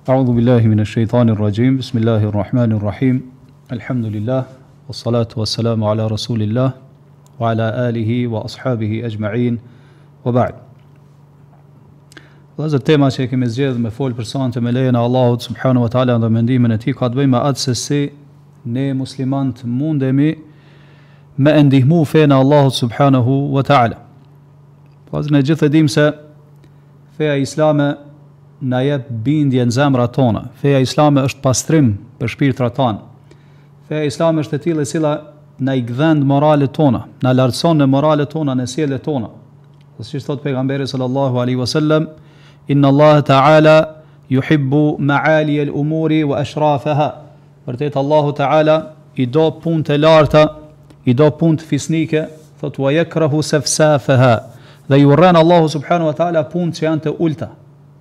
أعوذ بالله من الشيطان الرجيم بسم الله الرحمن الرحيم الحمد لله والصلاة والسلام على رسول الله وعلى آله وأصحابه أجمعين وبعد. Vëllezër, tema që e kemi zgjedhur me fol për sonte me lejen e Allahut subhanahu wa taala dhe mendimin e tij ka të bëjë me atë se si ne muslimanët mundemi me ndihmu fen e Allahut subhanahu wa taala. Pasi ne gjithë e dimë se feja islame na jep bindje në zemrat tona. Feja islame është pastrim për shpirtrat tona. Feja islame është e tillë e cila na i gdhend moralet tona, na lartëson në moralet tona, në sjelljet tona. Siç thot pejgamberi sallallahu alaihi wasallam, inna Allah ta'ala yuhibbu ma'ali al-umuri wa ashrafaha. Vërtet Allahu ta'ala i do punë të larta, i do punë të fisnike, thot wa yakrahu safsafaha. Dhe i urren Allahu subhanahu wa ta'ala punë që janë të ulta.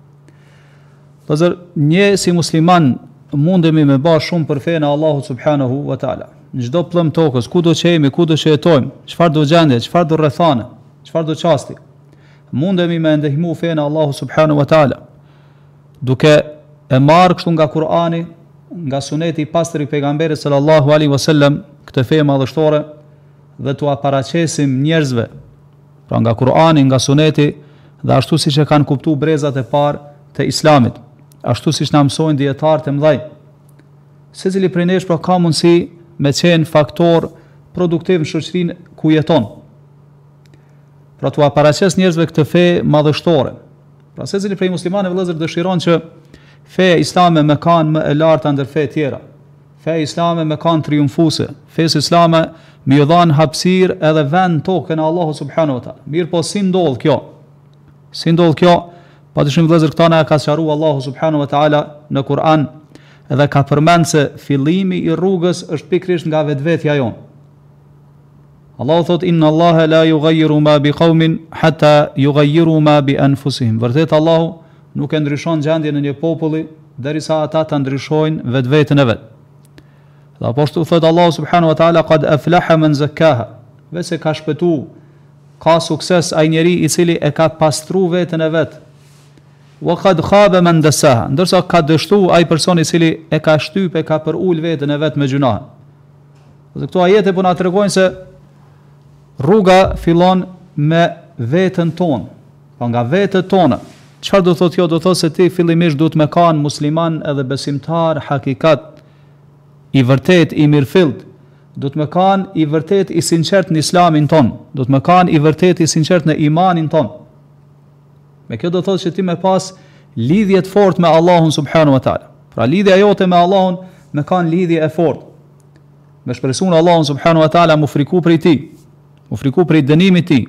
Pazar një si musliman mundemi me bë shumë për fenë e Allahut subhanahu wa ta'ala. Në çdo plëm tokës, kudo që jemi, kudo që jetojmë, çfarë do gjendje, çfarë do rrethane, çfarë do çasti, mundemi me ndihmu fenë e Allahut subhanahu wa ta'ala, duke e marrë kështu nga Kur'ani, nga suneti i pastër i pejgamberit sallallahu alaihi wasallam, këtë fe madhështore, dhe t'u paraqesim njerëzve, pra nga Kur'ani, nga suneti, dhe ashtu siç e kanë kuptuar brezat e parë të Islamit, ashtu siç na mësojnë dietarët e mëdhej. Secili prej nesh pra ka mundësi me qenë faktor produktiv në shoqërinë ku jeton. Pra t'u paraqes njerëzve këtë fe madhështore. Pra secili prej muslimanëve vëllezër dëshiron që feja islame me kanë më e larta ndër fe tjera. Feja islame me kanë triumfuese. Feja islame më i dhan hapësirë edhe vend tokën e Allahut subhanahu wa taala. Mirë po si ndodh kjo? Si ndodh kjo? Patyshim vëllezër, këta na ka sqaruar Allahu subhanahu wa taala në Kur'an, edhe ka përmend se fillimi i rrugës është pikërisht nga vetvetja jon. Allahu thot inna Allaha la yughayyiru ma biqaumin hatta yughayyiru ma bi anfusihim. Vërtet Allahu nuk e ndryshon gjendjen e një populli derisa ata ta ndryshojnë vetveten e vet. Dhe apo ashtu thot Allahu subhanahu wa taala qad aflaha man zakkaha. Vese ka shpëtu, ka sukses ai njeri i cili e ka pastruar veten e vet. Wa qad khaba man dassaha, ndërsa ka dështu ai personi i cili e ka shtyp, e ka përul veten e vet me gjuna. Dhe këto ajete po na tregojnë se rruga fillon me veten tonë, pa nga vetët tona. Çfarë do thotë kjo? Do thotë se ti fillimisht duhet me kanë musliman edhe besimtar hakikat, i vërtet, i mirëfillt. Do të me kanë i vërtet i sinqert në islamin ton, do të me kanë i vërtet i sinqert në imanin ton. Me kjo do thotë që ti me pas lidhje të fortë me Allahun subhanahu wa taala. Pra lidhja jote me Allahun me kanë lidhje e fortë. Me shpresuar Allahun subhanahu wa taala mu friku prej tij, mu friku prej dënimit të tij.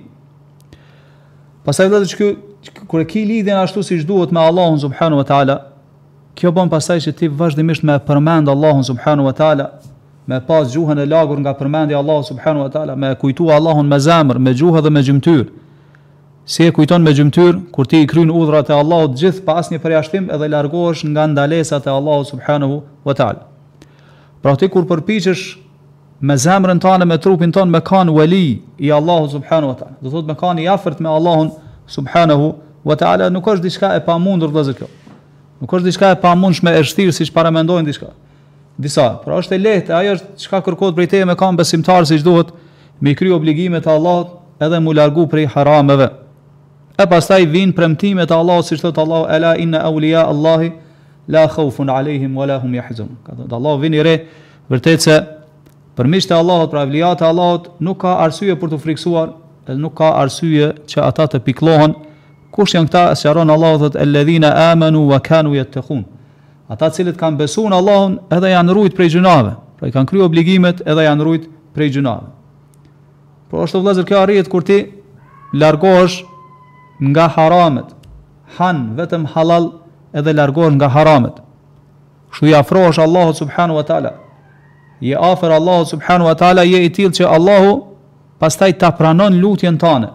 Pastaj vetë që kur e ki lidhjen ashtu siç duhet me Allahun subhanahu wa taala, kjo bën pastaj që ti vazhdimisht me përmend Allahun subhanahu wa taala, me pas gjuhën e lagur nga përmendja e Allahut subhanahu wa taala, me kujtu Allahun me zemër, me gjuhë dhe me gjymtyr. Si e kujton me gjymtyr, kur ti i kryen udhrat e Allahut gjithë pa asnjë përjashtim, edhe largohesh nga ndalesat e Allahut subhanahu wa taala. Pra ti kur përpiqesh me zemrën tënde, me trupin tënd me kanë wali i Allahut subhanahu wa taala, do thotë me kanë i afërt me Allahun subhanahu wa taala, nuk është diçka e pamundur vëllezër kjo. Nuk është diçka e pamundshme e vështirë siç paramendojnë diçka. Disa, pra është e lehtë, ajo është çka kërkohet prej teje me kanë besimtar siç duhet, me kry obligimet e Allahut edhe mu largu prej harameve. E pastaj vijnë premtimet e Allahut, siç thot Allahu ela inna awliya Allahi la khawfun alehim wala hum yahzanun. Ka thënë Allahu vini re, vërtet se për miqtë e Allahut, pra vlijat e Allahut, nuk ka arsye për të friksuar, edhe nuk ka arsye që ata të pikëllohen. Kush janë këta? Sqaron Allahu thot alladhina amanu wa kanu yattaqun. Ata të cilët kanë besuar në Allahun edhe janë rujt prej gjunave, pra i kanë kryer obligimet edhe janë rujt prej gjunave. Por është vëllazër kjo arrihet kur ti largohesh nga haramet, han vetëm halal edhe largohesh nga haramet. Kështu i afrohesh Allahut subhanahu wa taala. Je afër Allahut subhanahu wa taala, je i tillë që Allahu pastaj ta pranon lutjen tënde.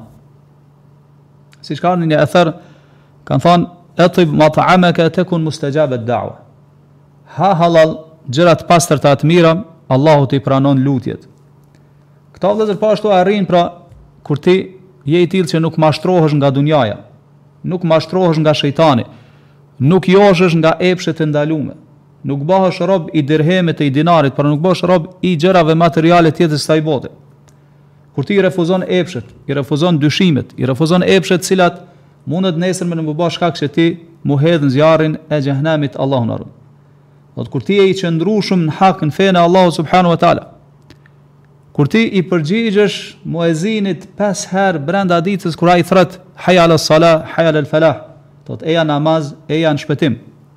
Siç ka në një ether, kanë thënë atib mat'amaka takun mustajab ad-da'wa. Ha halal, gjërat pastërta të mira, Allahu t'i pranon lutjet. Këta vëllezër po ashtu arrin, pra kur ti je i tillë që nuk mashtrohesh nga dunjaja, nuk mashtrohesh nga shejtani, nuk joshesh nga epshet e ndalume, nuk bëhesh rob i dirhemit e i dinarit, por nuk bëhesh rob i gjërave materiale tjetër së kësaj bote. Kur ti i refuzon epshet, i refuzon dyshimet, i refuzon epshet cilat mundet nesër me në më bësh shkak që ti mu hedh në zjarrin e xhehenamit, Allahu na ruaj. Do të kur ti je i qëndrueshëm në hak në fenë e Allahut subhanahu wa taala, kur ti i përgjigjesh muezinit 5 herë brenda ditës kur ai thret hayya ala salah, hayya ala falah, do të eja namaz, eja në shpëtim.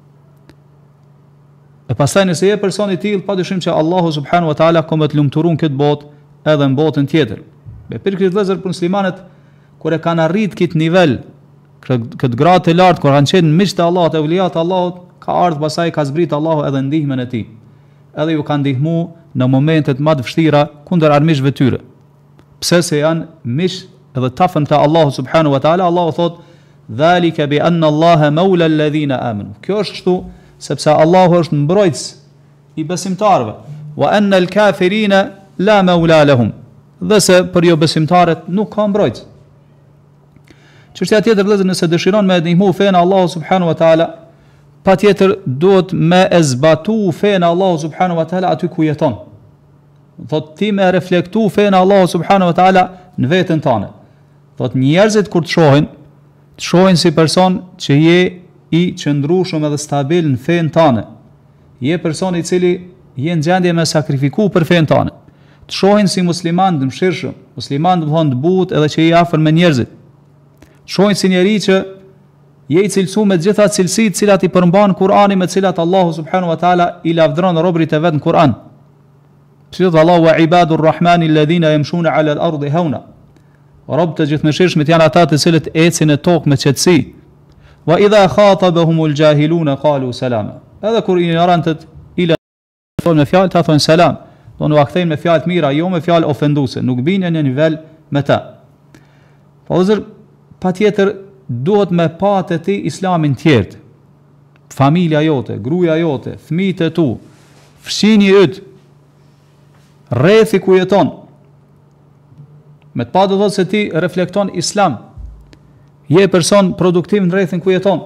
E pastaj nëse je person i tillë, padyshim që Allahu subhanahu wa taala ka më të lumturun këtë botë edhe në botën tjetër. Me për këtë vëllezër për muslimanët, kur e kanë arrit këtë nivel, këtë gradë të lartë, kur kanë qenë miq të Allahut, e uliat të Allahut, ka ardhur pasaj ka zbrit Allahu edhe ndihmën e tij. Edhe ju ka ndihmu në momentet më të vështira kundër armiqve të tyre. Pse se janë miq edhe tafën të Allahu subhanahu wa taala, Allahu thot: "Dhalika bi anna Allaha mawla alladhina amanu." Kjo është kështu sepse Allahu është mbrojtës i besimtarëve. Wa anna al-kafirina la mawla lahum. Dhe se për jo besimtarët nuk ka mbrojtës. Çështja tjetër vëllezër, nëse dëshiron me ndihmu fenë Allahu subhanahu wa taala, patjetër duhet me e zbatu fenë Allahu subhanahu wa taala aty ku jeton. Thot ti me reflektu fenë Allahu subhanahu wa taala në veten tënde. Thot njerëzit kur të shohin si person që je i qëndrueshëm edhe stabil në fenë tënde. Je person i cili je në gjendje me sakrifiku për fenë tënde. Të shohin si musliman të mëshirshëm, musliman do të thonë të butë edhe që je afër me njerëzit. Shohin si njeri që je i cilësu me gjitha cilësit cilat i përmban Kurani, me cilat Allahu subhanahu wa taala i lavdron robrit e vet në Kur'an. Thot Allahu wa ibadur rahmani alladhina yamshuna ala al-ardi hauna. Rob të gjithëmshirshmit janë ata të cilët ecin në tokë me qetësi. Wa idha khatabahumul jahiluna qalu salama. Edhe kur ignorantët i thonë me fjalë, ta thonë selam. Do në akthejnë me fjalë të mira, jo me fjalë ofenduese, nuk binin në nivel me ta. Po patjetër duhet me patë ti islamin tjertë, familja jote, gruaja jote, fëmijët e tu, fshinji yt, rrethi ku jeton. Me të patë do të thotë se ti reflekton islam, je person produktiv në rrethin ku jeton.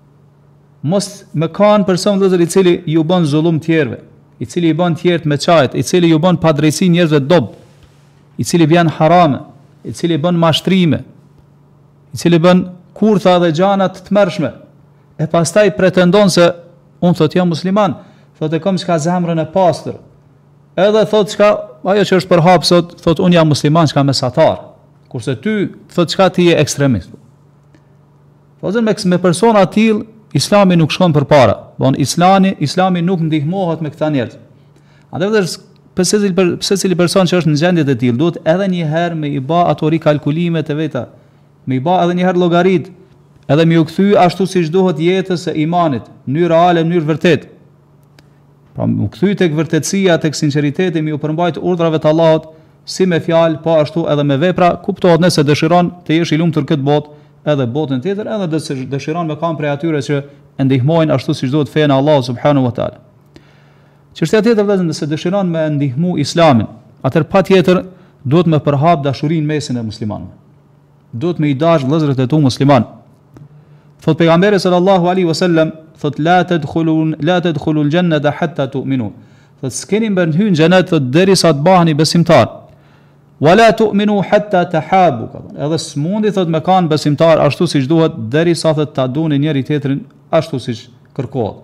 Mos me kanë person vëllezër i cili ju bën zullum tjerëve, i cili i bën tjerët me çajt, i cili ju bën padrejsi njerëzve dob, i cili bën harame, i cili bën mashtrime, i cili bën kurtha dhe gjanat të mërshme, e pastaj pretendon se unë thot jam musliman, thot e kam çka zemrën e pastër, edhe thot çka ajo që është për hap sot, thot unë jam musliman çka mesatar, kurse ty thot çka ti je ekstremist. Thotën me persona të tillë Islami nuk shkon përpara. Don Islami nuk ndihmohet me këta njerëz. Andaj vetë secili person që është në gjendje të tillë duhet edhe një herë me i bë ato rikalkulimet e veta, me i bë edhe një herë llogarit, edhe me u kthy ashtu siç duhet jetës së imanit, në mënyrë reale, në mënyrë vërtet. Pra u kthy tek vërtetësia, tek sinqeriteti, me u përmbajt urdhrave të Allahut, si me fjalë, po ashtu edhe me vepra, kuptohet nëse dëshiron të jesh i lumtur këtë botë, edhe botën tjetër, edhe dëshiron me kanë prej atyre që e ndihmojnë ashtu siç duhet fenë Allahu subhanahu wa taala. Çështja tjetër vëllezër, nëse dëshiron me ndihmu Islamin, atëherë patjetër duhet me përhap dashurinë mesin e muslimanëve. Duhet me i dash vëllezërit e tu musliman. Thot pejgamberi sallallahu alaihi wasallam, thot la tadkhulu al-jannata hatta tu'minu. Thot s'keni bën hyn xhenet derisa të baheni besimtar. Wala tu'minu hatta tahabu. Edhe s'mundi thot me kanë besimtar ashtu siç duhet derisa thot ta duni njëri tjetrin ashtu siç kërkohet.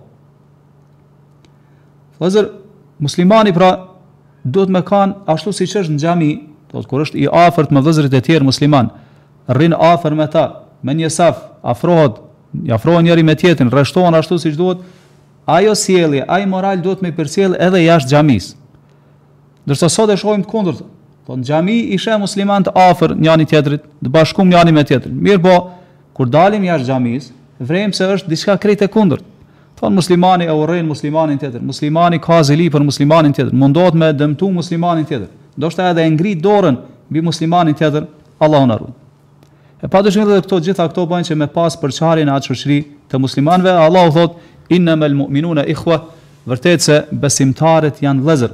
Vëllazër, muslimani pra duhet me kanë ashtu siç është në xhami, thot kur është i afërt me vëllezërit e tjerë musliman, rrin afër me ta, me një saf, afrohen njëri me tjetrin, rreshtohen ashtu siç duhet, ajo sjellje, ai moral duhet me përcjell edhe jashtë xhamisë. Ndërsa sot e shohim të kundërt. Po në xhami ishe musliman të afër njëri tjetrit, të bashkuar njëri me tjetrin. Mirë po, kur dalim jashtë xhamisë, vrem se është diçka krejt e kundërt. Thon muslimani e urren muslimanin tjetër, muslimani ka zeli për muslimanin tjetër, mundohet me dëmtu muslimanin tjetër. Ndoshta edhe e ngrit dorën mbi muslimanin tjetër, Allahu na ruaj. E padyshim edhe gjitha këto bëjnë që me pas përçarjen e atë shoqëri të muslimanëve, Allahu thot innamal mu'minuna ikhwa, vërtet se besimtarët janë vëllezër.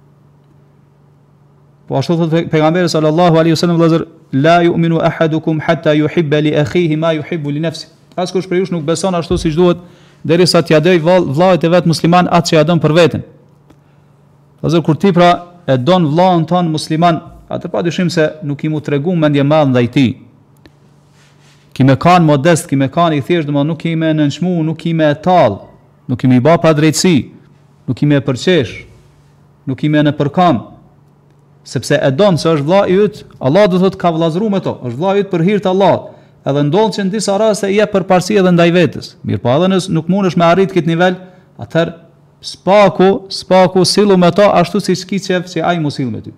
Po ashtu thot pejgamberi sallallahu alaihi wasallam, vëllezër, la yu'minu ahadukum hatta yuhibba li akhihi ma yuhibbu li nafsihi. Askush prej jush nuk beson ashtu siç duhet derisa t'ia doj vllajt e vet musliman atë që ja don për veten. Pasi kur ti pra e don vllahun ton musliman, atë padyshim se nuk i mu tregu mendje madh ndaj tij. Ki me kanë modest, ki me kanë i thjesht, domethënë nuk i me nënçmu, nuk i me tall, nuk i me bë pa drejtësi, nuk i me përqesh, nuk i me në përkam, sepse e don se është vlla i yt, Allah do thotë ka vllazëruar me to, është vlla i yt për hir të Allahut. Edhe ndodh që në disa raste i jep përparësi edhe ndaj vetes. Mirë, po edhe nëse nuk mundesh me arrit këtë nivel, atëherë spaku sillu me to ashtu siç kiçev që ai mos sill me ty.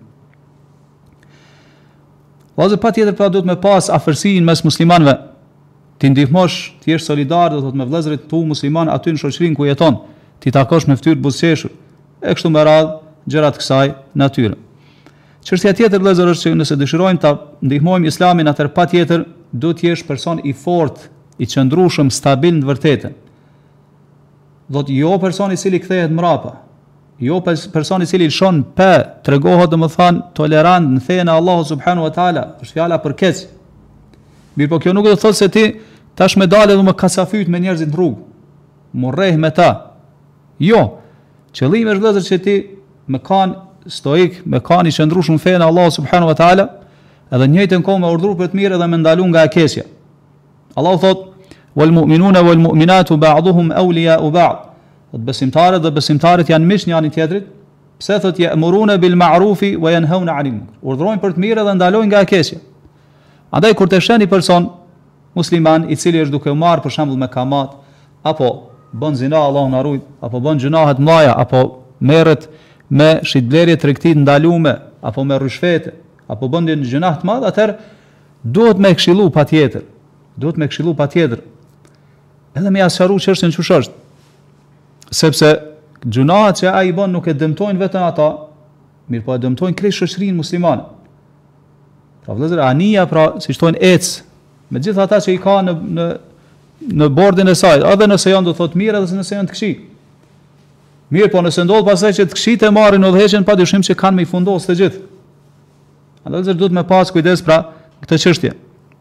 Vazë patjetër pra duhet me pas afërsinë mes muslimanëve. Ti ndihmosh, ti je solidar, do të thotë me vëllezërit tu musliman aty në shoqërinë ku jeton. Ti takosh me fytyrë buzëqeshur. E kështu me radhë gjëra të kësaj natyre. Çështja tjetër vëllezër është që nëse dëshirojmë ta ndihmojmë Islamin, atëherë patjetër duhet të jesh person i fortë, i qëndrueshëm, stabil në të vërtetën. Do të jo person i cili kthehet mrapa, jo person i cili lëshon pe, tregohet domethënë tolerant në fenë e Allahut subhanahu wa taala, është fjala për keq. Mirë, po kjo nuk do të thotë se ti tash më dalë dhe më kasafyt me njerëzit në rrugë. Morreh me ta. Jo. Qëllimi është vëllazër që ti me kanë stoik, me kanë i qëndrueshëm në fenë e Allahut subhanahu wa taala, edhe në njëjtën kohë me urdhëruar për të mirë dhe me ndalu nga e keqja. Allahu thotë: "Wal mu'minuna wal mu'minatu ba'dhuhum awliya'u ba'd." Besimtarët dhe besimtarët janë miq njëri tjetrit. Pse thotë ya'muruna bil ma'rufi wa yanhauna 'anil munkar? Urdhërojnë për të mirë dhe ndalojnë nga e keqja. Andaj kur të sheni person musliman i cili është duke u marrë për shembull me kamat, apo bën zina, Allahu na ruaj, apo bën gjunahe të mëdha, apo merret me shitblerje tregti të ndaluame, apo me rishfete, apo bën një gjuna të madh, atëherë duhet me këshillu patjetër. Duhet me këshillu patjetër. Edhe me asharu çështën çush është. Sepse gjunahet që ai bën nuk e dëmtojnë vetëm ata, mirë po e dëmtojnë krejt shoqërinë muslimane. Pra vëllezër, ania pra si thonë ec, me gjithë ata që i ka në bordin e saj, edhe nëse janë do thotë mirë, edhe nëse janë të këqij. Mirë, po nëse ndodh pasaj që të këqijt e marrin udhëheqjen, padyshim që kanë me i fundos të gjithë. Vëllezër, duhet me pas kujdes pra këtë çështje.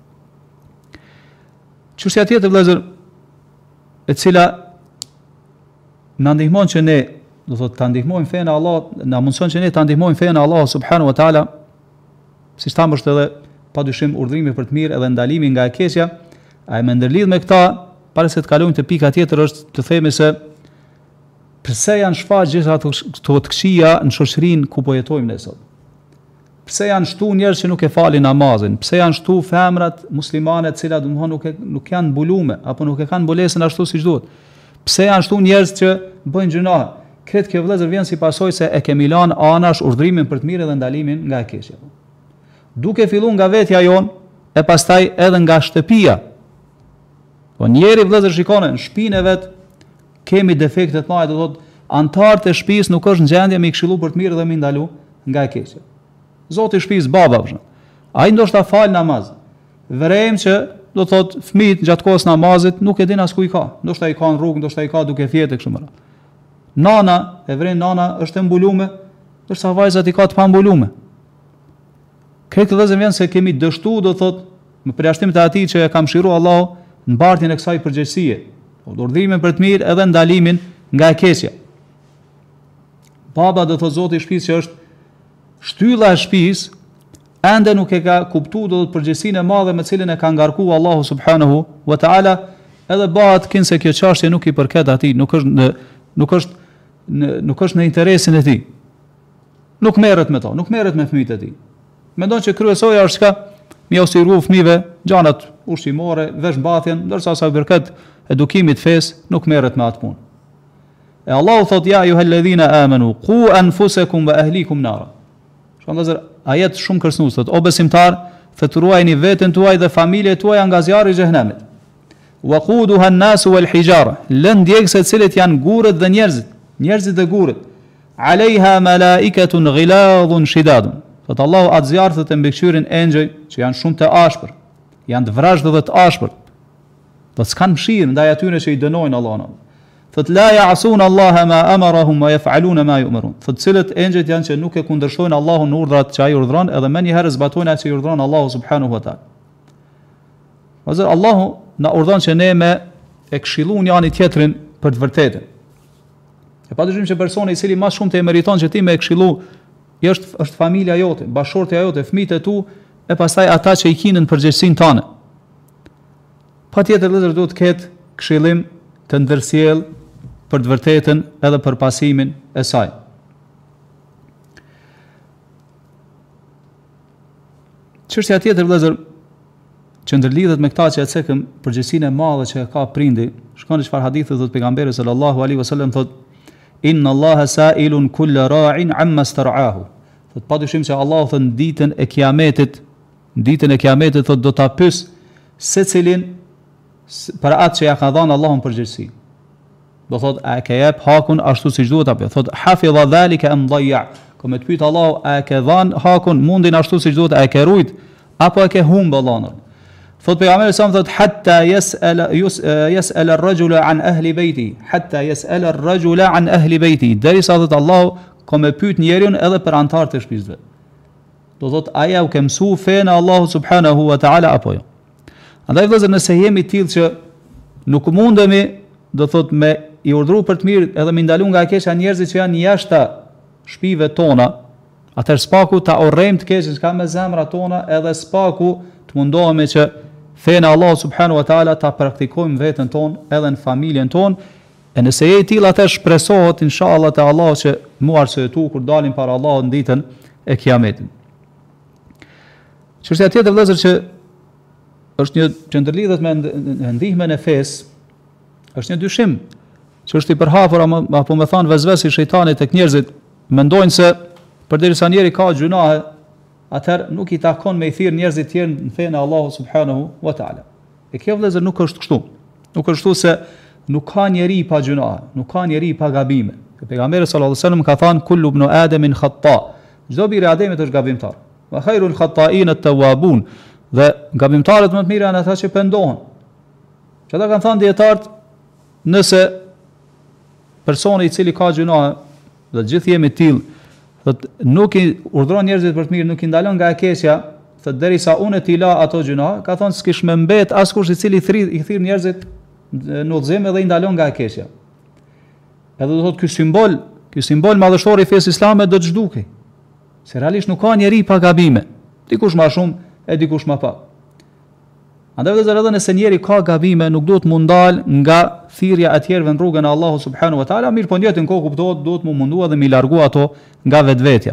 Çështja tjetër vëllezër, e cila na ndihmon që ne, do thotë ta ndihmojmë fenë e Allahut, na mundson që ne ta ndihmojmë fenë e Allahut subhanahu wa taala, siç thamë është edhe padyshim urdhrimi për të mirë edhe ndalimi nga e keqja. Ai më ndërlidh me këta, para se të kalojmë te pika tjetër është të themi se pse janë shfaq gjithë ato të këqija në shoqërinë ku po jetojmë ne sot. Pse janë shtu njerëz që nuk e falin namazin? Pse janë shtu femrat muslimane të cilat domthonë nuk janë mbulume apo nuk e kanë mbulesën ashtu siç duhet? Pse janë shtu njerëz që bëjnë gjuna? Kretë kjo vëllezër vjen si pasojë se e kemi lënë anash urdhrimin për të mirë dhe ndalimin nga e keqja. Duke filluar nga vetja jon e pastaj edhe nga shtëpia. Po njeri vëllezër shikone, në shtëpinë e vet kemi defekte të mëdha, do thotë antarët e shtëpisë nuk është në gjendje me i këshillu për të mirë dhe me ndalu nga e keqja. Zoti i shtëpisë baba, ai ndoshta fal namaz. Vrem që do thotë fëmijët gjatë kohës namazit nuk e din as ku i ka. Ndoshta i ka në rrugë, ndoshta i ka duke fjetë kështu më radh. Nana, e vren nana është e mbulume, ndërsa vajzat i ka të pambulume. Këtë vëllezër vjen se kemi dështu, do thotë, me përjashtim të atij që e ka mëshiruar Allahu në mbartjen e kësaj përgjegjësie, urdhrimin për të mirë edhe ndalimin nga e keqja. Baba do thotë Zoti i shtëpisë që është shtylla e shtëpisë, ende nuk e ka kuptuar do të përgjegjësinë e madhe me cilën e ka ngarkuar Allahu subhanahu wa taala, edhe bëhet kin se kjo çështje nuk i përket atij, nuk është në interesin e tij. Nuk merret me to, nuk merret me fëmijët e tij. Mendon që kryesoja është çka? Mi osiru fëmijëve gjanat ushqimore, veshmbathjen, ndërsa sa i përket edukimit fesë nuk merret me atë punë. E Allahu thot ja ayyuhalladhina amanu qu anfusakum wa ahlikum nara. Shkëndazër ajet shumë kërcënues thot o besimtar, fituruajini veten tuaj dhe familjet tuaja nga zjarri i xhenemit. Waquduha an-nasu wal hijara, lën djegëse të cilët janë gurët dhe njerëzit dhe gurët. Alejha malaikatun ghiladun shidadun. Thot Allahu atë zjarr të mbikëqyrin engjëj që janë shumë të ashpër, janë të vrashtë dhe të ashpër. Do të s'kan mëshirë ndaj atyre që i dënojnë Allahun. Thot la ya'sun Allah ma amarahum wa yaf'aluna ma yu'marun. Thot cilët engjëjt janë që nuk e kundërshtojnë Allahun në urdhrat që ai urdhron, edhe më një herë zbatojnë atë që i urdhron Allahu subhanahu wa taala. Allahu na urdhon që ne me e këshillojmë njëri tjetrin për të vërtetën. E padyshim që personi i cili më shumë të meriton që ti me e këshillu, është familja jote, bashortja jote, fëmijët e tu, e pastaj ata që i kinën përgjegjësinë tënde. Patjetër vëllezër duhet të ketë këshillim të ndërsjell për të vërtetën edhe për pasimin e saj. Çështja tjetër vëllezër që ndërlidhet me këta që e cekëm përgjegjësinë e madhe që ka prindi, shkon çfarë hadithi thotë pejgamberi sallallahu alaihi wasallam thotë inna Allaha sa'ilun kull ra'in amma star'ahu. Thotë padyshim se Allahu thon ditën e kiametit thotë do ta pyes secilin për atë që ja ka dhënë Allahun përgjegjësi. Do thotë a ke jep hakun ashtu siç duhet apo? Thotë hafidha dhalika am dhayya. Kur me të pyet Allahu a ke dhënë hakun mundin ashtu siç duhet, a ke rujt apo e ke humbë Allahun. Thotë pejgamberi sa thotë hatta yas'al ar-rajulu an ahli bayti, hatta yas'al ar-rajulu an ahli bayti. Derisa thotë Allahu ka me pyet njeriu edhe për antarët e shtëpisë vet. Do thotë aja u ke mësu fenë Allahu subhanahu wa ta'ala apo jo. Andaj vëllezër nëse jemi tillë që nuk mundemi do thotë me i urdhëruar për të mirë edhe me ndalu nga keqja njerëzit që janë jashtë shtëpive tona, atëherë spaku ta urrejmë të keqen që ka me zemrat tona edhe spaku të mundohemi që fenë Allah subhanahu wa ta'ala ta praktikojmë vetën tonë edhe në familjen tonë, e nëse je i tillë atëherë shpresohet inshallah te Allah që mu arsyetu kur dalim para Allahut në ditën e kiametit. Çështja tjetër vëllezër që është një që ndërlidhet me ndihmën e fesë, është një dyshim që është i përhapur apo më thon vezvesi i shejtanit tek njerëzit, mendojnë se përderisa njeri ka gjunahe, atëherë nuk i takon me i thirr njerëzit tjerë në fenë e Allahut subhanahu wa ta'ala. E kjo vëllezër nuk është kështu. Nuk është kështu se nuk ka njeri pa gjunahe, nuk ka njeri pa gabime. Pejgamberi sallallahu alaihi wasallam ka thënë kullu ibn Adamin khata. Çdo biri i Ademit është gabimtar. Wa khairul khata'in at-tawwabun. Dhe gabimtarët më të mirë janë ata që pendohen. Që ata kanë thënë dietarët, nëse personi i cili ka gjunahe, dhe gjithë jemi tillë, thotë nuk i urdhëron njerëzit për të mirë, nuk i ndalon nga e keqja, thotë derisa unë ti la ato gjunahe, ka thonë s'kish më mbet askush i cili i thirr njerëzit në udhëzim edhe i ndalon nga e keqja. Edhe do thotë ky simbol madhështor i fesë islame do të zhdukej. Se realisht nuk ka njeri pa gabime, dikush më shumë e dikush më pak. Andaj edhe nëse njeri ka gabime, nuk duhet mu ndal nga thirrja e tjerëve në rrugën e Allahut subhanahu wa taala, mirë po njëtin kohë kuptohet, duhet mu mundua dhe mi largu ato nga vetvetja.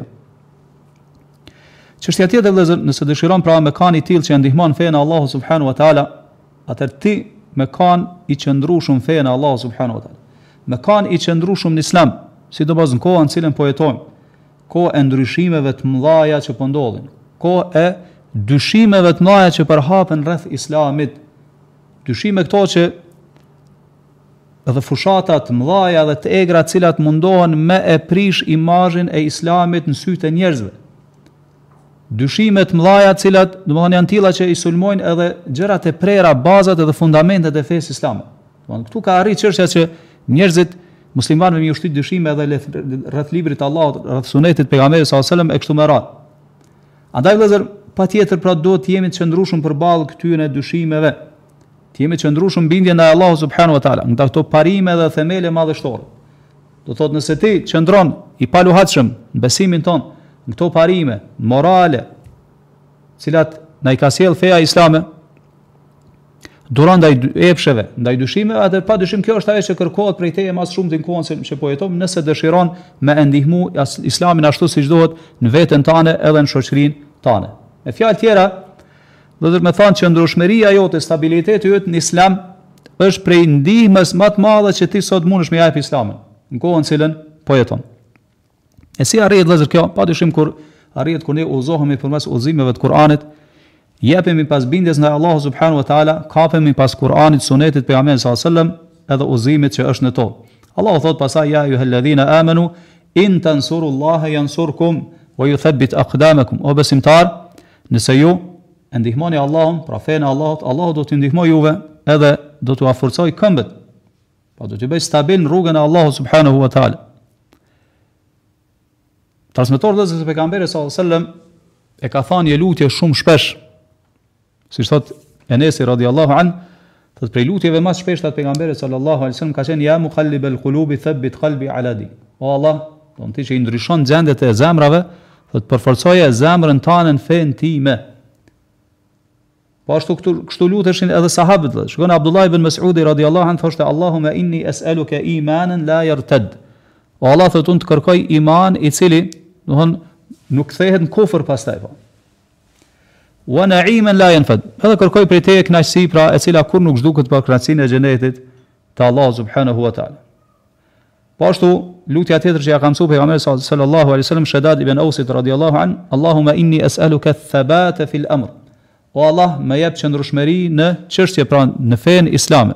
Çështja tjetër vëllezër, nëse dëshiron pra me kanë i tillë që ndihmon fenë Allahu subhanahu wa taala, atëherë ti me kanë i qëndrueshëm fenë Allahu subhanahu wa taala. Me kanë i qëndrueshëm në Islam, sidomos në kohën në cilën po jetojmë, kohë e ndryshimeve të mëdha që po ndodhin, kohë e dyshimeve të mëdha që përhapen rreth Islamit, dyshime këto që edhe fushata të mëdha dhe të egra të cilat mundohen me e prish imazhin e Islamit në sytë e njerëzve. Dyshime të mëdha të cilat, domethënë janë tilla që i sulmojnë edhe gjërat e prera, bazat edhe fundamentet e fesë islame. Domethënë këtu ka arrit çështja që njerëzit muslimanëve më ushtit dyshime edhe rreth librit të Allahut, rreth sunetit pejgamberit sallallahu alajhi wasallam e kështu me radhë. Andaj vëllezër, patjetër pra duhet të jemi të qëndrueshëm përballë këtyre dyshimeve. Të jemi të qëndrueshëm bindje ndaj Allahut subhanahu wa taala, nga këto parime dhe themele madhështore. Do thotë nëse ti qëndron i paluhatshëm në besimin ton, në këto parime morale, cilat na i ka sjell feja islame, duron ndaj epsheve, ndaj dyshimeve, atë padyshim kjo është ajo që kërkohet prej teje më shumë në kohën që po jetojmë, nëse dëshiron me ndihmu Islamin ashtu siç duhet në veten tënde edhe në shoqërinë tënde. Me fjalë tjera, do të më thonë që ndrushmëria jote, stabiliteti yt në Islam është prej ndihmës më të madhe që ti sot mundesh me jap Islamin në kohën në cilën po jeton. E si arrihet vëllazër kjo? Padyshim kur arrihet kur ne udhëzohemi përmes udhëzimeve të Kuranit, jepemi pas bindjes ndaj Allahut subhanahu wa taala, kapemi pas Kuranit, sunetit pejgamberit sallallahu alajhi wasallam, edhe udhëzimit që është në to. Allahu thot pasaj ya ayyuhalladhina amanu in tansurullaha yansurkum wa yuthabbit aqdamakum. O besimtar, nëse ju ndihmoni Allahun, pra fenë Allahut, Allahu do t'ju ndihmojë juve edhe do t'u forcojë këmbët. Pa do t'ju bëj stabil në rrugën e Allahut subhanahu wa taala. Transmetori dhe pejgamberi sallallahu alajhi wasallam e ka thënë një lutje shumë shpesh. Si thot Enesi radiallahu an, Thot prej lutjeve më të shpeshta të pejgamberit sallallahu alaihi wasallam ka qenë ya muqallibal qulubi thabbit qalbi ala din. O Allah, do ti që i ndryshon gjendjet e zemrave, thot përforcoje zemrën tane në fen time. Po ashtu kështu luteshin edhe sahabët. Shkon Abdullah ibn Mas'udi radhiyallahu anhu thoshte Allahumma inni es'aluka imanan la yartad. O Allah, thot unë të kërkoj iman i cili, do thon nuk kthehet në kufër pastaj po. Wa na'iman la yanfad. Edhe kërkoj prej teje kënaqësi, pra e cila kur nuk zhduket për kënaqësinë e xhenetit të Allahu subhanahu wa taala. Po ashtu lutja tjetër që ja ka mësuar pejgamberi sallallahu alaihi wasallam Shaddad ibn Ausit radhiyallahu an, Allahumma inni es'aluka ath-thabata fil amr. O Allah, më jep qëndrueshmëri në çështje, pra në fen islame.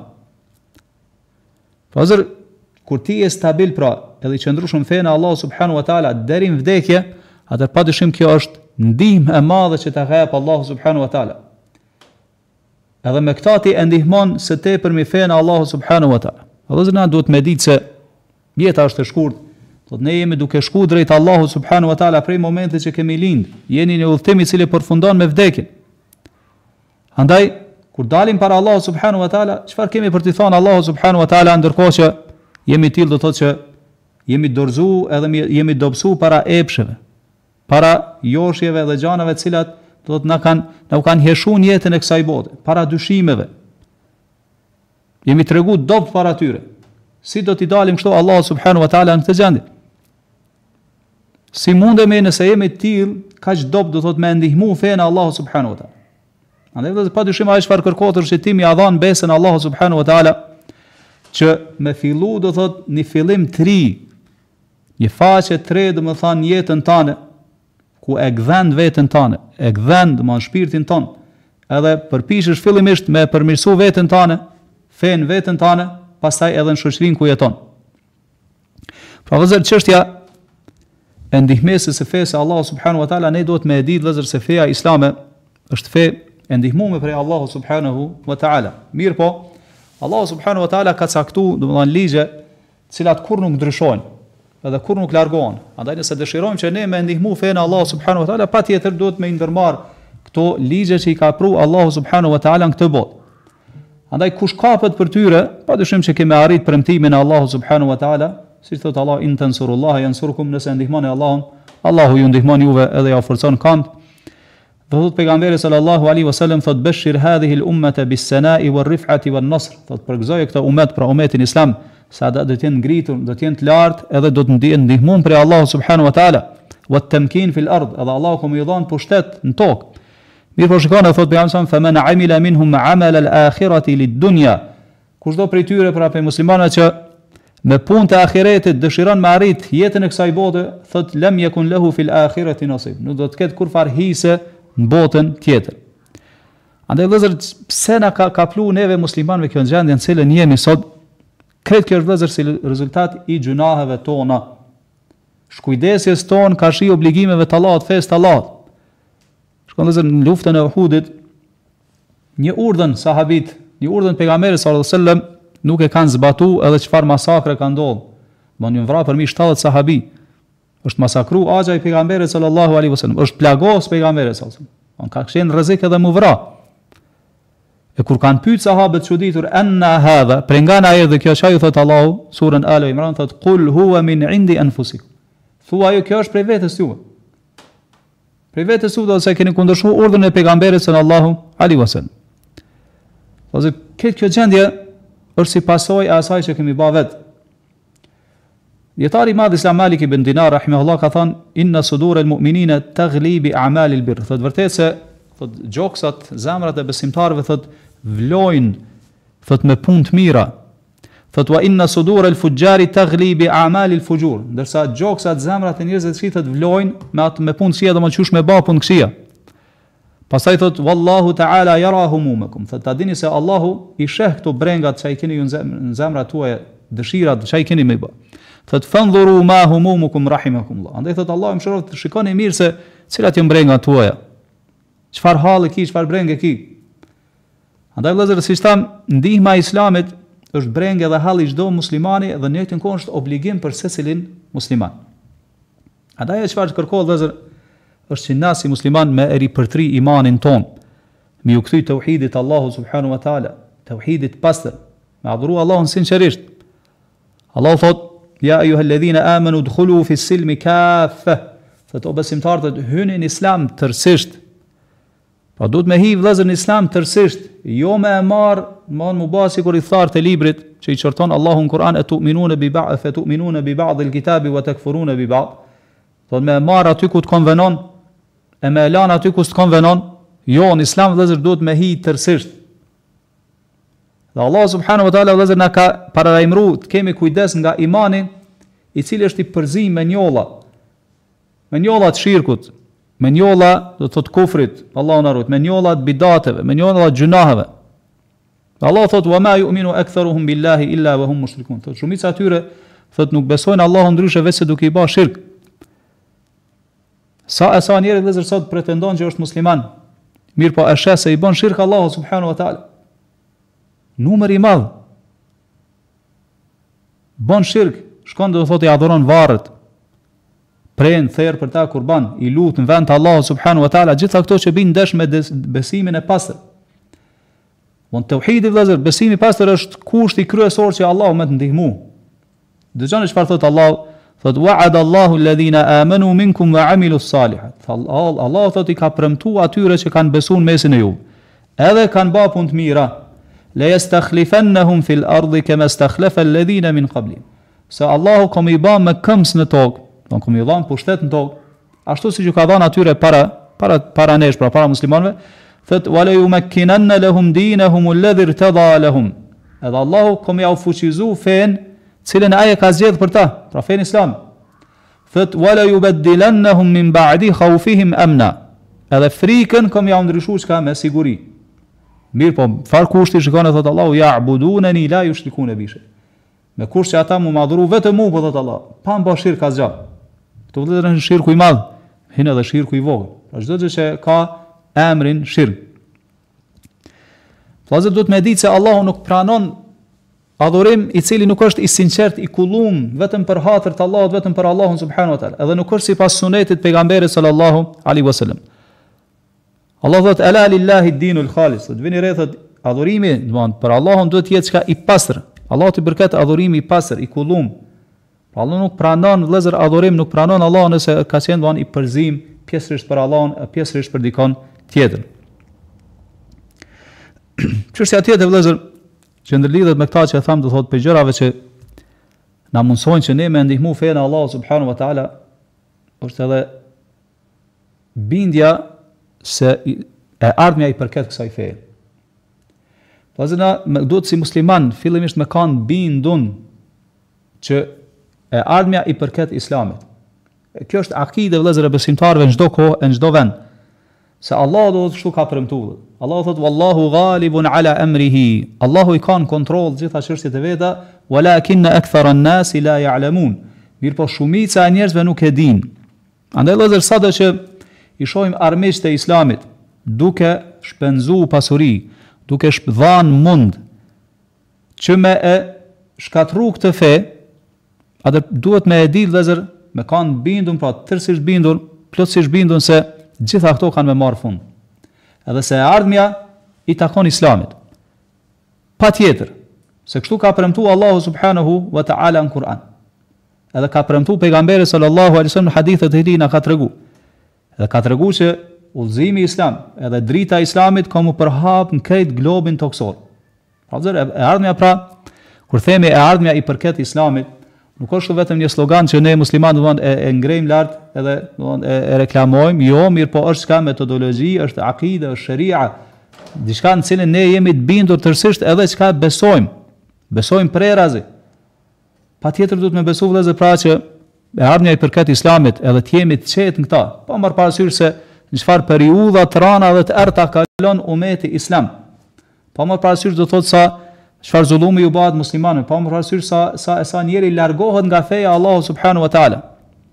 Pazër kur ti je stabil, pra edhe i qëndrueshëm fen e Allahu subhanahu wa taala deri në vdekje, atë padyshim kjo është ndihmë e madhe që ta jep Allahu subhanahu wa taala. Edhe me këtë ti e ndihmon së tepërmi fen e Allahu subhanahu wa taala. Edhe na duhet me ditë se jeta është e shkurtë. Thot ne jemi duke shkuar drejt Allahut subhanahu wa taala prej momentit që kemi lind. Jeni në udhtim i cili përfundon me vdekjen. Andaj kur dalim para Allahut subhanahu wa taala, çfarë kemi për t'i thënë Allahu subhanahu wa taala, ndërkohë që jemi till, do thotë që jemi dorëzuar edhe jemi dobësuar para epsheve, para joshjeve dhe gjanave të cilat do të na kanë heshuar jetën e kësaj bote, para dyshimeve. Jemi tregu dopt para tyre. Si do t'i dalim kështu Allahu subhanahu wa taala në këtë gjendje? Si mundemi nëse jemi till, kaq dopt do thotë me ndihmu fen Allahu subhanahu wa taala. Andaj vetë padyshim ai çfarë kërkohet është që ti mi ia dhan besën Allahu subhanahu wa taala, që me fillu do thot një fillim të ri, një faqe të re, do të thonë jetën tane, ku e gdhen veten tane, e gdhen do të shpirtin ton, edhe përpiqesh fillimisht me përmirësu veten tane, fen veten tane, pastaj edhe në shoqërinë ku jeton. Pra vëzër, çështja e ndihmësisë së fesë Allahu subhanahu wa taala, ne duhet me e ditë vëzër se feja islame është fe e ndihmuar prej Allahu subhanahu wa taala. Mirë po, Allahu subhanahu wa taala ka caktuar, domethënë ligje, të cilat kur nuk ndryshojnë, edhe kur nuk largohen. Andaj nëse dëshirojmë që ne me ndihmu fen Allahu subhanahu wa taala, patjetër duhet me ndërmarr këto ligje që i ka pru Allahu subhanahu wa taala në këtë botë. Andaj kush kapet për tyre, padyshim që kemi arrit premtimin e Allahu subhanahu wa taala, siç thot Allah, in tansurullaha yansurkum, nëse ndihmoni Allahun, Allahu ju ndihmon juve edhe ja forcon kënd. Dhe thot pejgamberi sallallahu alaihi wasallam, thot bashir hadhihi al-ummata bis-sana'i war-rif'ati wan-nasr, thot përgëzoje këtë umet, pra umetin islam, se ata do të jenë ngritur, do të jenë të lartë, edhe do të ndihmon prej Allahu subhanahu wa taala, wat-tamkin fil ard, edhe Allahu komo i dhon pushtet në tokë. Mirë po shikoni, thot pejgamberi, faman amila minhum 'amala al-akhirati lid-dunya, kushdo prej tyre, pra prej muslimanëve që me punë të ahiretit dëshiron me arrit jetën e kësaj bote, thot lam yakun lahu fil akhirati nasib, nuk do të ketë kur far hise në botën tjetër. Andaj vëllezër, pse na ka plu neve muslimanëve kjo gjendje në cilën jemi sot? Kretë kjo është vëllezër si rezultat i gjunaheve tona. Shkujdesjes tonë ka shi obligimeve të Allahut, fesë të Allahut. Shkon vëllezër, në luftën e Uhudit, një urdhën sahabit, një urdhën pejgamberit sallallahu alajhi wasallam nuk e kanë zbatuar, edhe çfarë masakre ka ndodhur. Më një vrap përmi 70 sahabi. Është masakru agja i pejgamberit sallallahu alaihi wasallam, është plagos pejgamberit sallallahu alaihi wasallam. On ka qenë rrezik edhe mu vra. E kur kanë pyet sahabët çuditur, anna hadha, për nga na erdhi kjo çaj, thot Allahu, surën Al Imran, thot qul huwa min indi anfusikum. Thua ajo kjo është prej vetes juve. Prej vetes juve, se keni kundërshuar urdhën e pejgamberit sallallahu alaihi wasallam. Ose kjo gjendje është si pasojë e asaj që kemi bërë vetë. Dietari i madh Islam Malik ibn Dinar rahimahullah ka thënë, inna sudur al-mu'minina taghli bi a'mal al-birr. Thot vërtet se thot gjoksat, zemrat e besimtarëve thot vlojnë thot me punë të mira. Thot wa inna sudur al-fujjari taghli bi a'mal al-fujur. Ndërsa gjoksat, zemrat e njerëzve të thot vlojnë me punë të këqija, domethënë me bë punë të këqija. Pastaj thot wallahu ta'ala yara humumakum. Thot ta dini se Allahu i sheh këto brengat që i keni ju në zemrat tuaja, dëshirat që i keni me bë. Thot fandhuru ma humumukum rahimakumullah. Andaj thot Allahu më shëroft, shikoni mirë se cilat janë brengat tuaja. Çfarë halli ki, çfarë brengë ki. Andaj vëllezër, siç tham, ndihma e Islamit është brengë dhe halli çdo muslimani dhe në njëjtën kohë është obligim për secilin musliman. Andaj çfarë kërkohet vëllezër është që na si musliman me ripërtri imanin ton, me u kthy tauhidit Allahu subhanahu wa taala, tauhidit pastër, me adhuru Allahun sinqerisht. Allah thot, ja ejuhalladhina amanu dkhulu fi silmi kaffe, thot o besimtarët, hyni në islam tërësisht. Pa duhet me hi vëllezër në islam tërësisht, jo me e marë, më basi kur i tharë të librit, që i qërton Allahu në Kur'an, e tu'minune bi ba'd il kitabi, wa takfurune bi ba'd. Thot me e marë aty ku të konvenon, e me elan aty ku të konvenon, jo në islam vëllezër duhet me hi tërësisht. Dhe Allah subhanahu wa ta'ala vëllezër na ka paralajmëruar të kemi kujdes nga imani, i cili është i përzim me njolla të shirkut, me njolla do të thotë kufrit, Allahu na ruaj, me njolla të bidateve, me njolla të gjunaheve. Allah thot wa ma yu'minu aktharuhum billahi illa wa hum mushrikun. Thot shumica atyre thot nuk besojnë Allahun ndryshe vetë se duke i bërë shirk. Sa njeri vëllezër sot pretendon që është musliman, mirë po e sheh se i bën shirk Allahu subhanahu wa ta'ala. Numër i madh. Bën shirk, shkon do të thotë i adhuron varret. Pren therr për ta kurban, i lut në vend të Allahut subhanahu wa ta'ala, gjitha këto që bin ndesh me besimin e pastër. Von tauhidi vëllazër, besimi i pastër është kushti kryesor që Allahu më të ndihmu. Dëgjoni çfarë thot Allahu, thot wa'ada Allahu alladhina amanu minkum wa 'amilus salihat. Allahu thot i ka premtuar atyre që kanë besuar mesin e ju, edhe kanë bërë punë të mira. La yastakhlifannahum fil ardi kama istakhlafa alladhina min qablihim. Se Allahu kom i bën me këmbs në tokë, don kom i dhën pushtet në tokë, ashtu siç u ka dhënë atyre para nesh, para muslimanëve, thot wala yumakkinanna lahum dinahum alladhi irtada lahum. Edhe Allahu kom ia fuqizu fen, cilën ai ka zgjedh për ta, pra fen islam. Thot wala yubaddilannahum min ba'di khawfihim amna. Edhe frikën kom ia ndryshuar çka me siguri. Mirë po, far kushti shikon e thot Allahu, ya'budunani la yushrikuna bi shay. Me kusht që ata mu madhuru vetëm mu, po thot Allah, pa më bë shirk asgjë. Këto vëllezër është shirku i madh, hin edhe shirku i vogël. Pra çdo gjë që ka emrin shirk. Vëllezër duhet me ditë se Allahu nuk pranon adhurim i cili nuk është i sinqert, i kullum vetëm për hatër të Allahut, vetëm për Allahun subhanahu wa taala, edhe nuk është sipas sunetit pejgamberit sallallahu alaihi wasallam. Allah thot ala lillahi ad-dinul khalis. Do vini re thot adhurimi, domthon për Allahun duhet të jetë çka i pastër. Allahu të bërket adhurimi i pastër, i kullum. Allah nuk pranon vëllezër adhurim, nuk pranon Allah nëse ka qenë domthon i përzim pjesërisht për Allahun, pjesërisht për dikon tjetër. Çështja tjetër vëllezër që ndërlidhet me këtë që tham, do thot për gjërave që na mundsojnë që ne me ndihmu fen e Allahut subhanahu wa taala, është edhe bindja se e ardhmja i përket kësaj feje. Vëllezër, duhet si musliman fillimisht me kanë bindun që e ardhmja i përket islamit. Kjo është akide vëllezër e besimtarëve në çdo kohë, në çdo vend. Se Allahu do të kështu ka premtuar. Allahu thot wallahu ghalibun ala amrihi. Allahu i ka në kontroll gjitha çështjet e veta, walakin akthara an-nas la ya'lamun. Mirpo shumica e njerëzve nuk e dinë. Andaj vëllezër, sado që i shohim armiqtë e islamit duke shpenzu pasuri, duke dhënë mund që me e shkatru këtë fe, atë duhet me e ditë vëllezër, me kanë bindun, pra tërësisht bindun, plotësisht bindun se gjitha këto kanë me marrë fund. Edhe se ardhmja i takon islamit. Pa tjetër, se kështu ka premtu Allahu subhanahu wa ta'ala në Kur'an. Edhe ka premtu pejgamberi sallallahu alaihi wasallam në hadithet e tij na ka tregu. Edhe ka tregu që udhëzimi islam, edhe drita e islamit ka mu përhap në këtë globin toksor. E ardhmja pra, kur themi e ardhmja i përket islamit, nuk është vetëm një slogan që ne muslimanë e ngrejmë lart edhe e reklamojmë, jo, mirë po është ka metodologji, është akide, është sharia, diçka në cilën ne jemi të bindur tërësisht edhe çka besojmë prerazi. Patjetër duhet me besu vëllezër pra që e ardhmja i përket islamit edhe të jemi të qetë në këta, pa marrë parasysh se në çfarë periudha të rana dhe të errta kalon umeti islam. Pa marrë parasysh do thotë sa çfarë zullumi ju bëhet muslimanëve, pa marrë parasysh sa njeri largohet nga feja Allahu subhanahu wa taala.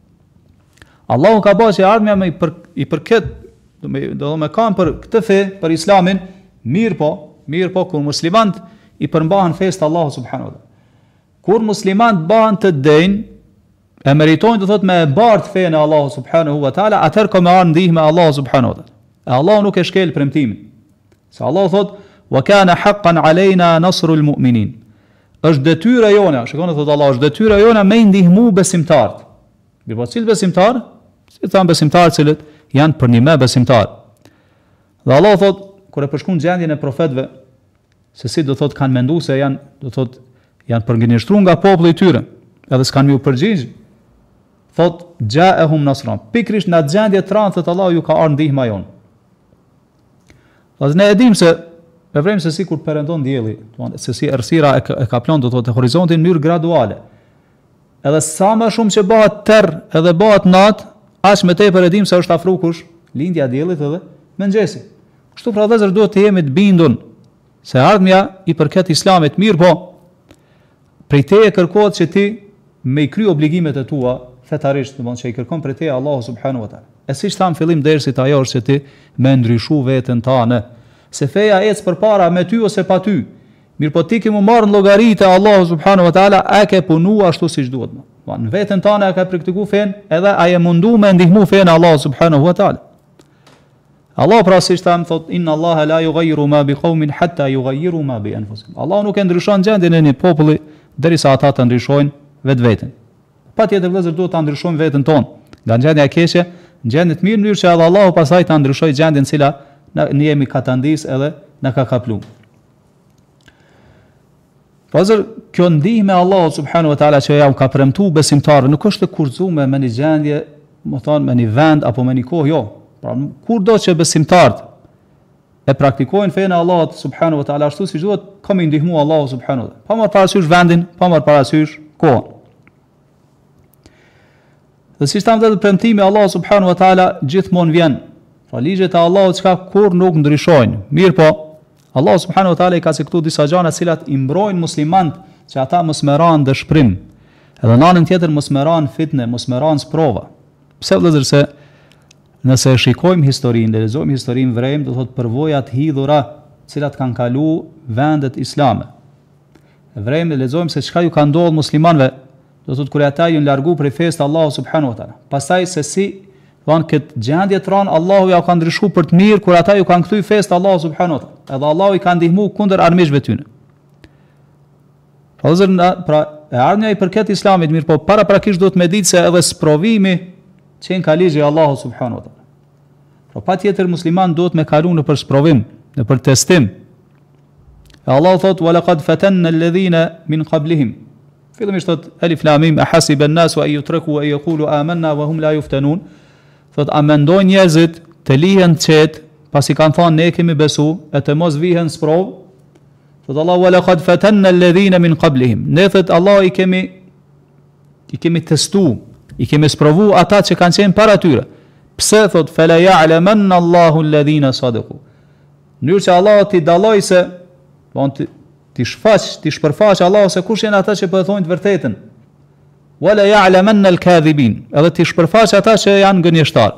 Allahu ka bërë që ardhmja i përket do me kanë për këtë fe, për islamin, mirë po kur muslimanët i përmbahen fesë të Allahu subhanahu wa taala. Kur muslimanët bëhen të denj, e meritojnë të thot me e bartë fejën e Allahu subhanahu wa ta'ala, atër ka me arë ndihme Allahu subhanahu wa ta'ala. E Allahu nuk e shkel premtimin. Se Allahu thot, wa kana haqqan alejna nasrul mu'minin. Është detyra jona, shikoni thot Allah, është detyra jona me ndihmu besimtarët. Mirë, po cilë besimtar? Si thamë besimtarë cilët janë për një me besimtarë. Dhe Allah thot, kur e përshkruan gjendjen e profetëve, se si do thot kanë menduar se janë, do thot janë përgënjeshtruar nga populli i tyre, edhe s'kanë më përgjigj. Thot ja'ahum nasran. Pikrisht në gjendje të rëndë thot Allah ju ka ardhur ndihma jon. Dhe ne e dim se e vrem se si kur perëndon dielli, se si errësira e ka plan do thotë horizontin në mënyrë graduale. Edhe sa më shumë që bëhet terr edhe bëhet natë, aq më tepër e dim se është afru kush lindja e diellit edhe mëngjesi. Kështu pra vëllezër duhet të jemi të bindun se ardhmja i përket Islamit, mirë po prej teje kërkohet që ti me i kry obligimet e tua fetarisht, domethënë që i kërkon prej teje Allahu subhanahu wa taala. E siç tham fillim dersit, ajo është që ti me ndryshu veten tënde. Se feja ec përpara me ty ose pa ty. Mirë po ti ke mu marrë në llogaritë e Allahu subhanahu wa taala, a ke punu ashtu siç duhet. Në veten tënde e ka praktikuar fen, edhe a je mundu me ndihmu fen Allahu subhanahu wa taala. Allah pra siç tham thot inna Allaha la yughayyiru ma biqaumin hatta yughayyiru ma bi anfusihim. Allah nuk e ndryshon gjendjen e një populli derisa ata të ndryshojnë vetveten. Patjetër vëllezër duhet ta ndryshojmë veten tonë. Nga gjendja e keqe, në gjendje të mirë, mënyrë që edhe Allahu pastaj ta ndryshojë gjendjen e cila ne jemi katandis edhe na ka kapluar. Vëllezër, kjo ndihmë e Allahut subhanahu wa taala që ja u ka premtuar besimtarëve nuk është e kurzuar me një gjendje, më thonë me një vend apo me një kohë, jo. Pra kurdo që besimtarët e praktikojnë fenë e Allahut subhanahu wa taala ashtu siç duhet, ka më ndihmu Allahu subhanahu wa taala. Pa marrë parasysh vendin, pa marrë parasysh kohën. Dhe siç thamë vetë premtimi i Allahut subhanahu wa taala gjithmonë vjen. Pra ligjet e Allahut çka kur nuk ndryshojnë. Mirë po, Allahu subhanahu wa taala i ka caktuar disa gjëra të cilat i mbrojnë muslimanët që ata mos më ranë dëshpërim. Edhe në anën tjetër mos më ranë fitnë, mos më ranë sprova. Pse vëllezër se nëse e shikojmë historinë, dhe lexojmë historinë vrem, do thotë përvojat hidhura, të cilat kanë kaluar vendet islame. Vrem dhe lexojmë se çka ju ka ndodhur muslimanëve, do thotë kur ata janë largu prej fesë të Allahut subhanahu wa taala. Pastaj se si von këtë gjendje të rënë Allahu ja ka ndryshuar për të mirë kur ata ju kanë kthyr fesë të Allahut subhanahu wa taala. Edhe Allahu i ka ndihmuar kundër armiqve tyre. Pra e ardhmja i përket Islamit, mirë po paraprakisht duhet me ditë se edhe sprovimi qenë ka ligji i Allahut subhanahu wa taala. Pra patjetër musliman duhet me kalu në për sprovim, në për testim. E Allahu thot wa laqad fatanna alladhina min qablihim. Fillimisht thot alif lam mim ahasiba an-nasu an yutraku an yaqulu amanna wa hum la yuftanun. Thot a mendojnë njerëzit të lihen qetë pasi kanë thënë ne kemi besu e të mos vihen sprov. Thot Allah wa laqad fatanna alladhina min qablihim. Ne thot Allah i kemi testu, i kemi sprovu ata që kanë qenë para tyre. Pse thot fala ya'lamanna Allahu alladhina sadaqu. Nëse që Allah ti dalloj se ti shfaq, ti shpërfaq Allah se kush janë ata që po thonë të vërtetën. Wala ya'lamanna al-kadhibin. Edhe ti shpërfaq ata që janë gënjeshtar.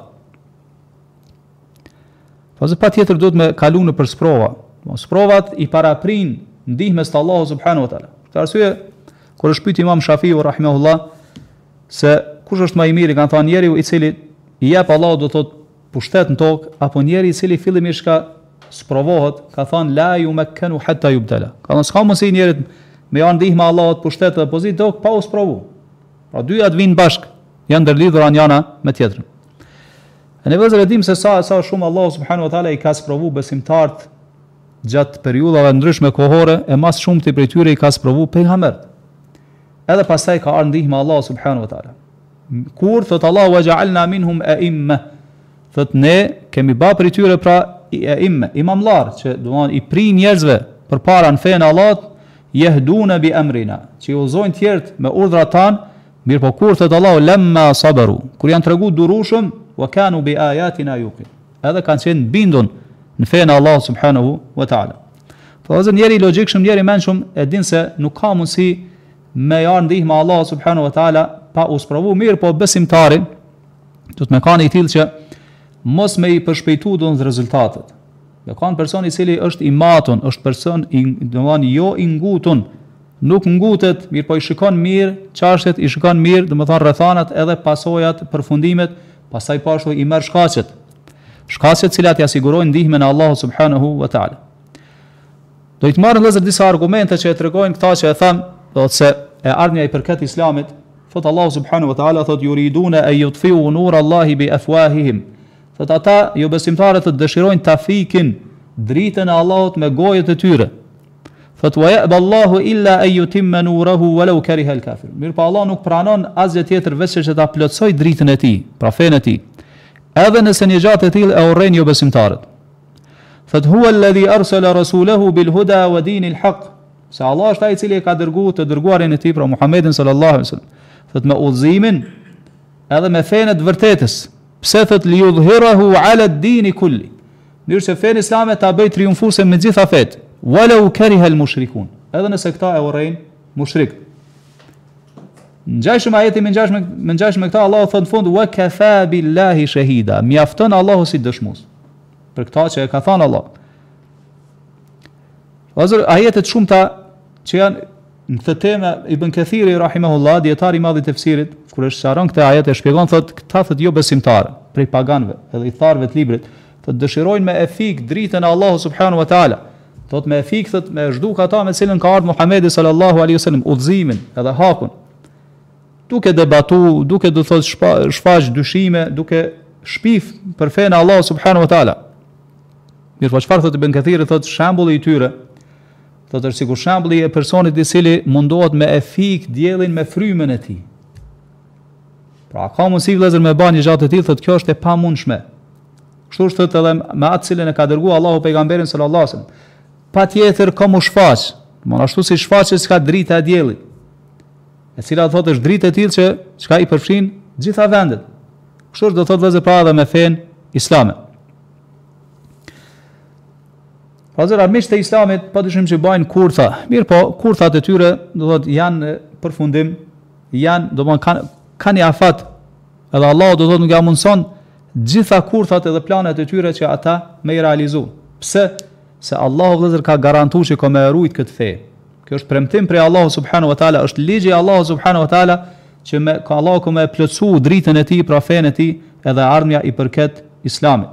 Pasi patjetër duhet me kalu në për sprova. Sprovat i paraprin ndihmës të Allahu subhanahu wa taala. Për arsye kur është pyet Imam Shafiu rahimahullah se kush është më i miri, kanë thënë njeriu i cili i jep Allahu do thotë pushtet në tokë apo njeriu i cili fillimisht ka sprovohet, ka thënë la yumakkanu hatta yubtala. Ka thënë s'ka mundsi njerit me janë ndihmë Allahut pushtet dhe pozitë tokë pa u sprovu. Pra dyja të vinë bashk, janë ndërlidhura njëra me tjetrën. Ne vëzhgë dim se sa shumë Allahu subhanahu wa taala i ka sprovu besimtarët gjatë periudhave ndryshme kohore, e mas shumti prej tyre i ka sprovu pejgambert. Edhe pastaj ka ardhur ndihma Allahu subhanahu wa taala. Kur thot Allahu wa ja'alna minhum a'imma, thot ne kemi bë prej tyre pra a'imma, imamlar që do të thonë i prin njerëzve përpara në fenë Allahut, yahduna bi amrina, që udhzojnë tjerët me urdhrat tan. Mirë po kur thot Allahu lamma sabaru, kur janë tregu durushëm, wa kanu bi ayatina yuqin, edhe kanë qenë bindun në fenë Allah subhanahu wa taala. Po ose njëri logjikshëm, njëri mendshëm e din se nuk ka mundësi me ardh ndihma Allah subhanahu wa taala pa u sprovu. Mirë po besimtari do të më kanë i tillë që mos me i përshpejtu do në rezultatet. Do kanë person i cili është i matun, është person i domethënë jo i ngutun, nuk ngutet, mirë po i shikon mirë çështjet, i shikon mirë domethënë rrethanat edhe pasojat, përfundimet, pastaj po ashtu i merr shkaqet. Shkaqet cilat ja sigurojnë ndihmën e Allahut subhanahu wa taala. Do i të marrën vëllezër disa argumente që e tregojnë këta që e thënë, do të se e ardhmja i përket Islamit, thot Allahu subhanahu wa taala, thot yuriduna an yutfi'u nur Allahi bi afwahihim. Thot ata jo besimtarët të dëshirojnë ta fikin dritën e Allahut me gojët e tyre. Thot wa ya'ba Allahu illa an yutimma nurahu walau kariha al-kafir. Mirë pa Allah nuk pranon asgjë tjetër veç se ta plotësoj dritën e tij, pra fenë e tij. Edhe nëse një gjatë e tillë e urrejnë jo besimtarët. Thot huwa alladhi arsala rasulahu bil huda wa dinil haq. Se Allah është ai i cili e ka dërguar të dërguarin e tij, pra Muhammedin sallallahu alaihi wasallam. Thot me udhëzimin edhe me fenë të vërtetës. Pse thot li yudhhirahu ala ad-din kulli. Mirë se fenë islame ta bëj triumfuese me gjitha fetë. Walau kariha al-mushrikun. Edhe nëse këta e urrejnë mushrik. Ngjashëm ajeti me ngjashëm me këta Allahu thot në fund wa kafa billahi shahida. Mjafton Allahu si dëshmues. Për këta që e ka thënë Allah. Vazhdo ajetet shumëta që janë në këtë temë Ibn Kathiri rahimahullah, dietari i madh i tefsirit, kur e shqaron këtë ajet e shpjegon thot këta thot jo besimtarë, prej paganëve, edhe i tharëve të librit, thot dëshirojnë me e fik dritën e Allahut subhanahu wa taala. Thot me e fik thot me zhduk ata me cilën ka ardhur Muhamedi sallallahu alaihi wasallam, udhëzimin edhe hakun. Duke debatu, duke do thot shfaq dyshime, duke shpif për fenë e Allahut subhanahu wa taala. Mirë, po çfarë thot Ibn Kathiri, thot shembulli i tyre, thot është sikur shembulli e personit i cili mundohet me e fik diellin me frymën e tij. Pra ka mundësi vëllezër me bën një gjatë të tillë, thot kjo është e pamundshme. Kështu është thot edhe me atë cilën e ka dërguar Allahu pejgamberin sallallahu alaihi wasallam. Patjetër ka mu shfaq, domthonë ashtu si shfaqet s'ka drita e diellit, e cila thot është dritë e tillë që çka i përfshin gjitha vendet. Kështu do thot vëllezër pra edhe me fenë islame. Pazër armiqtë e islamit padyshim që bajnë kurtha. Mirë po, kurthat e tyre do thot janë përfundim, janë domthonë kanë një afat. Edhe Allah do thot nuk ja mundson gjitha kurthat edhe planet e tyre që ata me i realizu. Pse? Se Allahu vëllezër ka garantuar që ka me rujt këtë fe. Kjo është premtim prej Allahu subhanahu wa taala, është ligji i Allahu subhanahu wa taala që me ka Allahu ka me plotësu dritën e tij, pra fenë e tij, edhe ardhmja i përket Islamit.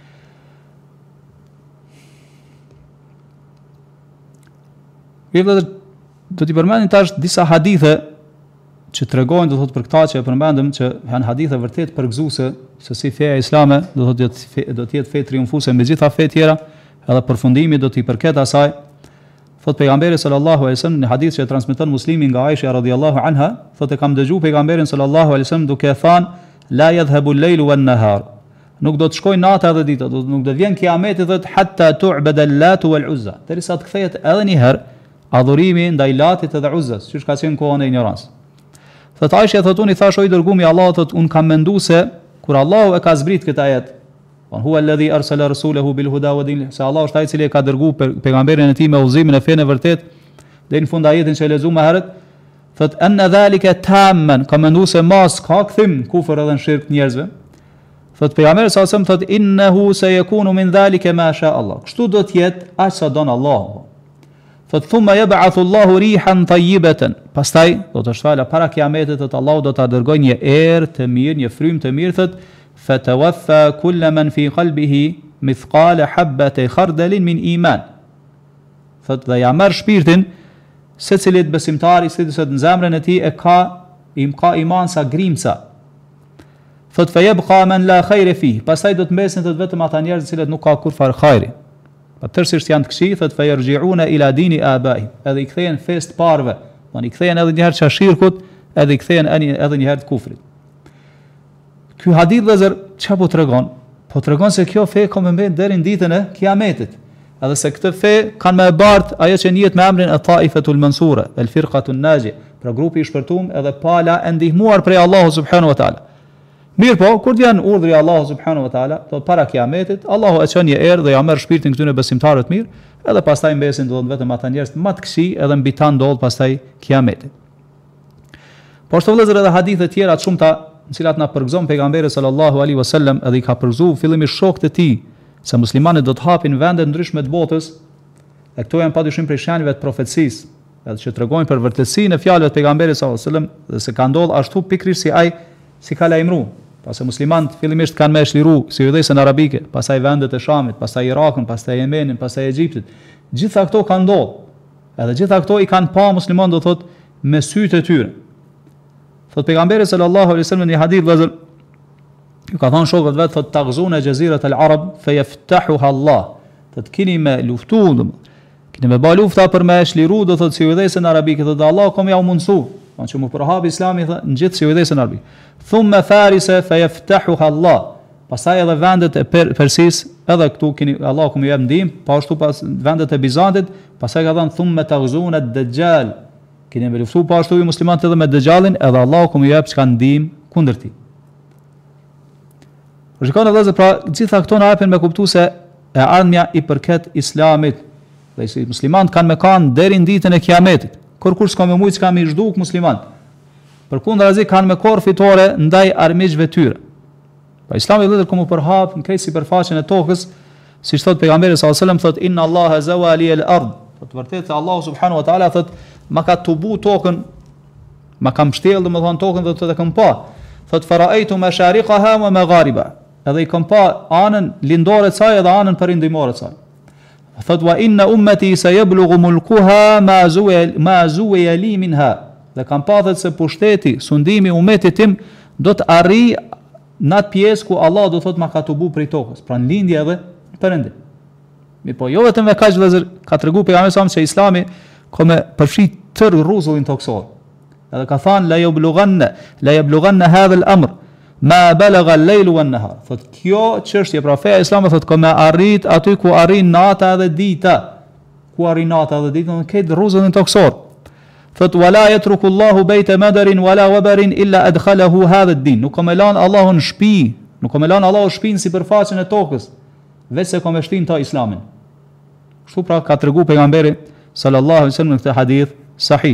Do t'i përmendim tash disa hadithe që tregojnë do thot për këta që e përmendëm, që janë hadithe vërtet përgëzuese se si feja islame do të jetë fe triumfuese me gjitha fe tjera, edhe përfundimi do t'i përket asaj. Thot pejgamberi sallallahu alaihi wasallam në hadith që e transmeton Muslimi nga Aisha radhiyallahu anha, thotë kam dëgjuar pejgamberin sallallahu alaihi wasallam duke thënë la yadhhabu al-laylu wan-nahar. Nuk do të shkojë nata dhe dita, nuk do të vjen kiameti thot hatta tu'bada al-lat wal-uzza. Derisa të kthehet edhe një herë adhurimi ndaj Latit edhe Uzzas, siç ka qenë kohën e ignorancë. Thot Aisha thot unë i thash o i dërguari i Allahut, thot un kam menduar se kur Allahu e ka zbrit këtë ajet, huwa alladhi arsala rasulahu bil huda wa dinil, se Allah është ai i cili e ka dërguar pejgamberin e tij me udhëzimin e fenë vërtet, deri në fund ajetin që e lexuam më herët, thot anna dhalika tamman, ka menduar se mos ka kthim kufër edhe në shirk njerëzve. Thot pejgamberi sa sem thot innahu sayakunu min dhalika ma sha Allah. Kështu do të jetë aq sa don Allahu. Thot thumma yab'athu Allahu rihan tayyibatan. Pastaj do të shfala para kiametit thot Allahu do ta dërgojë një erë të mirë, një frymë të mirë, thot fatawaffa kull man fi qalbihi mithqala habati khardalin min iman. Thot dhe ja merr shpirtin secilit besimtari, siç në zemrën e tij e ka iman sa grimca. Thot fa yabqa man la khayra fihi. Pastaj do të mbesin vetëm ata njerëz të cilët nuk ka kurfar khajri. Tërësisht janë të këqij, thot fa yarji'una ila dini abai. Edhe i kthehen fest parve, do i kthehen edhe një herë çashirkut, edhe i kthehen edhe një herë të kufrit. Ky hadith vëllazër çfarë po tregon? Po tregon se kjo fe ka më mbet deri në ditën e Kiametit. Edhe se këtë fe kanë më bart ajo që njihet me emrin e Taifatul Mansura, el Firqatun Naji, pra grupi i shpërtuar edhe pala e ndihmuar prej Allahu subhanahu wa taala. Mirë po, kur vjen urdhri Allahu subhanahu wa taala, thot para Kiametit, Allahu e çon një erë dhe ja merr shpirtin këtyre besimtarëve të mirë, edhe pastaj mbesin do të vetëm ata njerëz më të këqij, edhe mbi ta ndodh pastaj Kiameti. Po ashtu vëllezër edhe hadithe të tjera të shumta, në cilat na përgëzon pejgamberi sallallahu alaihi wasallam, edhe i ka përgëzuar fillimisht shokët e tij se muslimanët do të hapin vende ndryshme të botës, e këto janë padyshim prej shenjave të profecisë, edhe që tregojnë për vërtetësinë e fjalëve të pejgamberit sallallahu alaihi wasallam, dhe se ka ndodhur ashtu pikërisht si ai si ka lajmëruar. Pastaj muslimanët fillimisht kanë më shliru si udhësën arabike, pastaj vendet e Shamit, pastaj Irakun, pastaj Yemenin, pastaj Egjiptit. Gjitha këto kanë ndodhur. Edhe gjitha këto i kanë pa musliman do thot me sytë e tyre. Thot pejgamberi sallallahu alaihi wasallam në një hadith vëllazër, ju ka thënë shokët vet thot taghzuna jazirat al-arab fayaftahuha Allah. Thot keni me luftu, keni me ba lufta për me shliru do thot si udhësën arabike, thot Allah kom ja u mundsu, që mu përhap islami thot në gjithë si udhësën arabike. Thumma farisa fayaftahuha Allah. Pastaj edhe vendet e Persis, edhe këtu keni Allah kom ju jep ndihmë, pa ashtu pas vendet e Bizantit, pastaj ka thënë thumma taghzuna ad-dajjal. Keni me luftu pa ashtu ju muslimanët edhe me Dajjalin, edhe Allah kom ju jep çka ndihmë kundër tij. Shikoni vëllezër, pra gjitha këto na japin me kuptu se e ardhmja i përket Islamit. Dhe si muslimanët kanë me kanë deri në ditën e Kiametit. Kur s'ka me mujt s'ka me zhduk muslimanët. Përkundrazi kanë me korr fitore ndaj armiqve tyre. Pa Islami vëllezër komo përhap në krejt sipërfaqen e tokës, siç thot pejgamberi sallallahu alajhi wasallam, thot inna Allaha zawali al-ard. Të vërtetë se Allahu subhanahu wa taala thot ma ka tubu tokën, ma ka mbështjellë domethënë tokën dhe të kam pa. Thot faraitu mashariqaha wa magharibaha. Edhe i kam pa anën lindore të saj edhe anën perëndimore të saj. Thot wa inna ummati sayablughu mulkuha ma zuwiya li minha. Dhe kam pa thot se pushteti, sundimi ummetit tim do të arrijë në atë pjesë ku Allah do thot ma ka tubu prej tokës, pra në lindje edhe në perëndim. Mi po jo vetëm me kaq vëllazër, ka tregu pejgamberi sa se Islami ka me përfshit tër rrezullin toksor. Edhe ka thënë la yablughanna hadha al-amr ma balagha al-layl wa an-nahar. Thot kjo çështje pra feja islame thot ka me arrit aty ku arrin nata edhe dita. Ku arrin nata edhe dita në këtë rrezullin toksor. Thot wala yatruku Allahu bayta madarin wala wabarin illa adkhalahu hadha ad-din. Nuk ka me lan Allahu në shtëpi, nuk ka me lan Allahu shtëpinë sipërfaqen e tokës, vetëm ka me shtin ta Islamin. Kështu pra ka tregu pejgamberi sallallahu alaihi wasallam në këtë hadith sahih.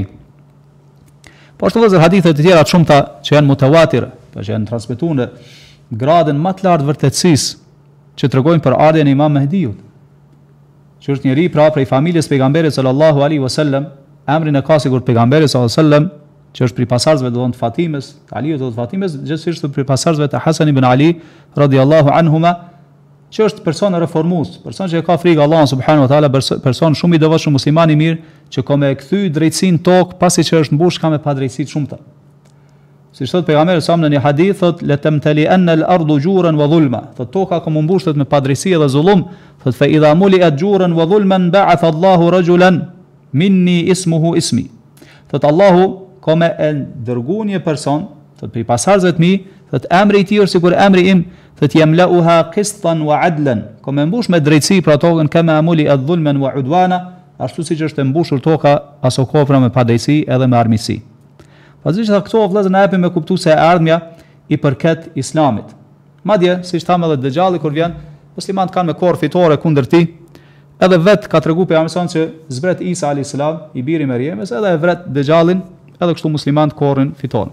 Po ashtu edhe hadithe të tjera të shumta që janë mutawatire, që janë transmetuar në gradën më të lartë vërtetësisë, që tregojnë për ardhjen e Imam Mehdiut. Që është njëri pra prej familjes pejgamberit sallallahu alaihi wasallam, emrin e ka sigur pejgamberi sallallahu alaihi wasallam, që është prej pasardhësve do të Fatimes, Aliut do të Fatimes, gjithsesi prej pasardhësve të Hasan ibn Ali radhiyallahu anhuma, që është person reformues, person që e ka frikë Allahun subhanahu wa taala, person shumë i devotshëm, musliman i mirë, që ka me kthy drejtsinë tokë pasi që është mbush ka me padrejtësi të shumta. Si thot pejgamberi sa në një hadith thot la tamtali anna al-ardu juran wa dhulma. Thot toka ka mbushur me padrejtësi dhe zullum, thot fa idha muliat juran wa dhulman ba'atha Allahu rajulan minni ismuhu ismi. Thot Allahu ka me dërgu një person, thot për pasardhësve të mi, thot emri i tij është sikur emri im, thot yamlauha qistan wa adlan. Ka me mbush me drejtësi pra tokën kama muli adh-dhulman wa udwana, ashtu siç është e mbushur toka aso kopra me padrejtësi edhe me armiqësi. Pasi që këto vëllezër na japin me kuptues se ardhmja i përket Islamit. Madje siç thamë edhe Dejjalli kur vjen, muslimanët kanë me korr fitore kundër tij. Edhe vet ka treguar pejgamberi se zbret Isa alayhis salam i biri i Mariamës, edhe e vret Dejjallin, edhe kështu muslimanët korrin fitore.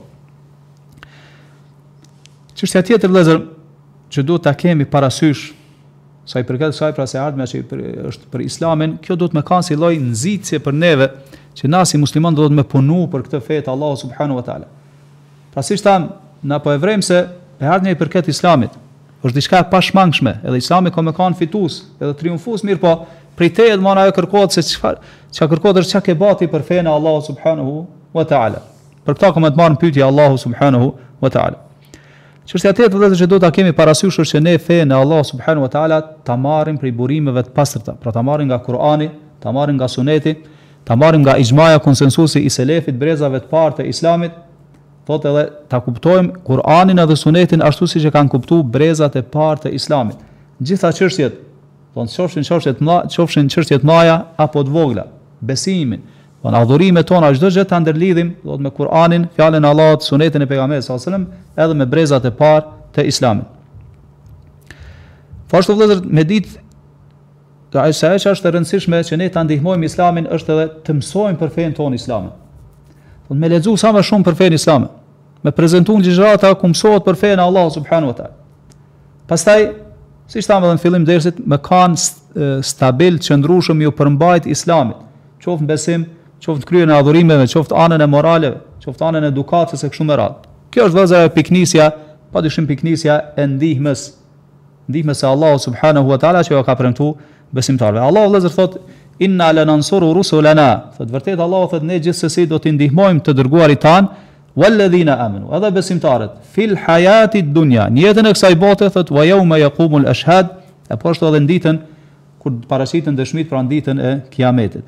Çështja tjetër vëllezër që duhet ta kemi parasysh sa i përket kësaj pra se ardhmja që është për Islamin, kjo duhet me kanë si lloj nxitje për neve që na si musliman do të me punu për këtë fe të Allahu subhanahu wa taala. Pra siç tham, na po e vrem se e ardhmja i përket Islamit është diçka e pashmangshme, edhe Islami ka me kanë fitues, edhe triumfues, mirë po prej teje do ajo kërkohet se çka kërkohet është çka ke bati për fenë e Allahu subhanahu wa taala. Për këtë ka më të marrë pyetje Allahu subhanahu wa taala. Çështja tjetër vëllezër që do ta kemi parasysh është që ne fenë e Allahu subhanahu wa taala ta marrim prej burimeve të pastërta, pra ta marrim nga Kur'ani, ta marrim nga Suneti, ta marrim nga ijmaja konsensusi i selefit, brezave të parë të Islamit, thotë edhe ta kuptojmë Kur'anin edhe Sunetin ashtu siç e kanë kuptuar brezat e parë të Islamit. Gjitha çështjet, qofshin çështje të mëdha apo të vogla, besimin, adhurimet tona, çdo gjë ta ndërlidhim do me Kur'anin, fjalën e Allahut, Sunetin e pejgamberit sallallahu alajhi wasallam, edhe me brezat e parë të Islamit. Fashtu vëllezër, me ditë sa është e rëndësishme që ne ta ndihmojmë Islamin është edhe të mësojmë për fenë tonë Islame. Do me lexu sa më shumë për fenë Islame, me prezantuar ligjërata ku mësohet për fenë Allahu subhanahu wa taala. Pastaj, siç thamë edhe në fillim dersit, me kanë stabil qëndrueshëm ju përmbajt Islamit, qoftë në besim, qoftë në kryen e adhurimeve, qoftë anën e moraleve, qoftë anën e edukatës e kështu me radhë. Kjo është vëllezër piknisja, padyshim piknisja e ndihmës e Allahu subhanahu wa taala që ka premtuar besimtarëve. Allahu vëllezër thot inna lanansuru rusulana, thot vërtet Allahu thot ne gjithsesi do t'i ndihmojmë të dërguarit tan, walladhina amanu, edhe besimtarët, fil hayati dunya, në jetën e kësaj bote, thot wa yawma yaqumul ashhad, apo ashtu edhe në ditën kur paraqiten dëshmit pra ditën e kiametit.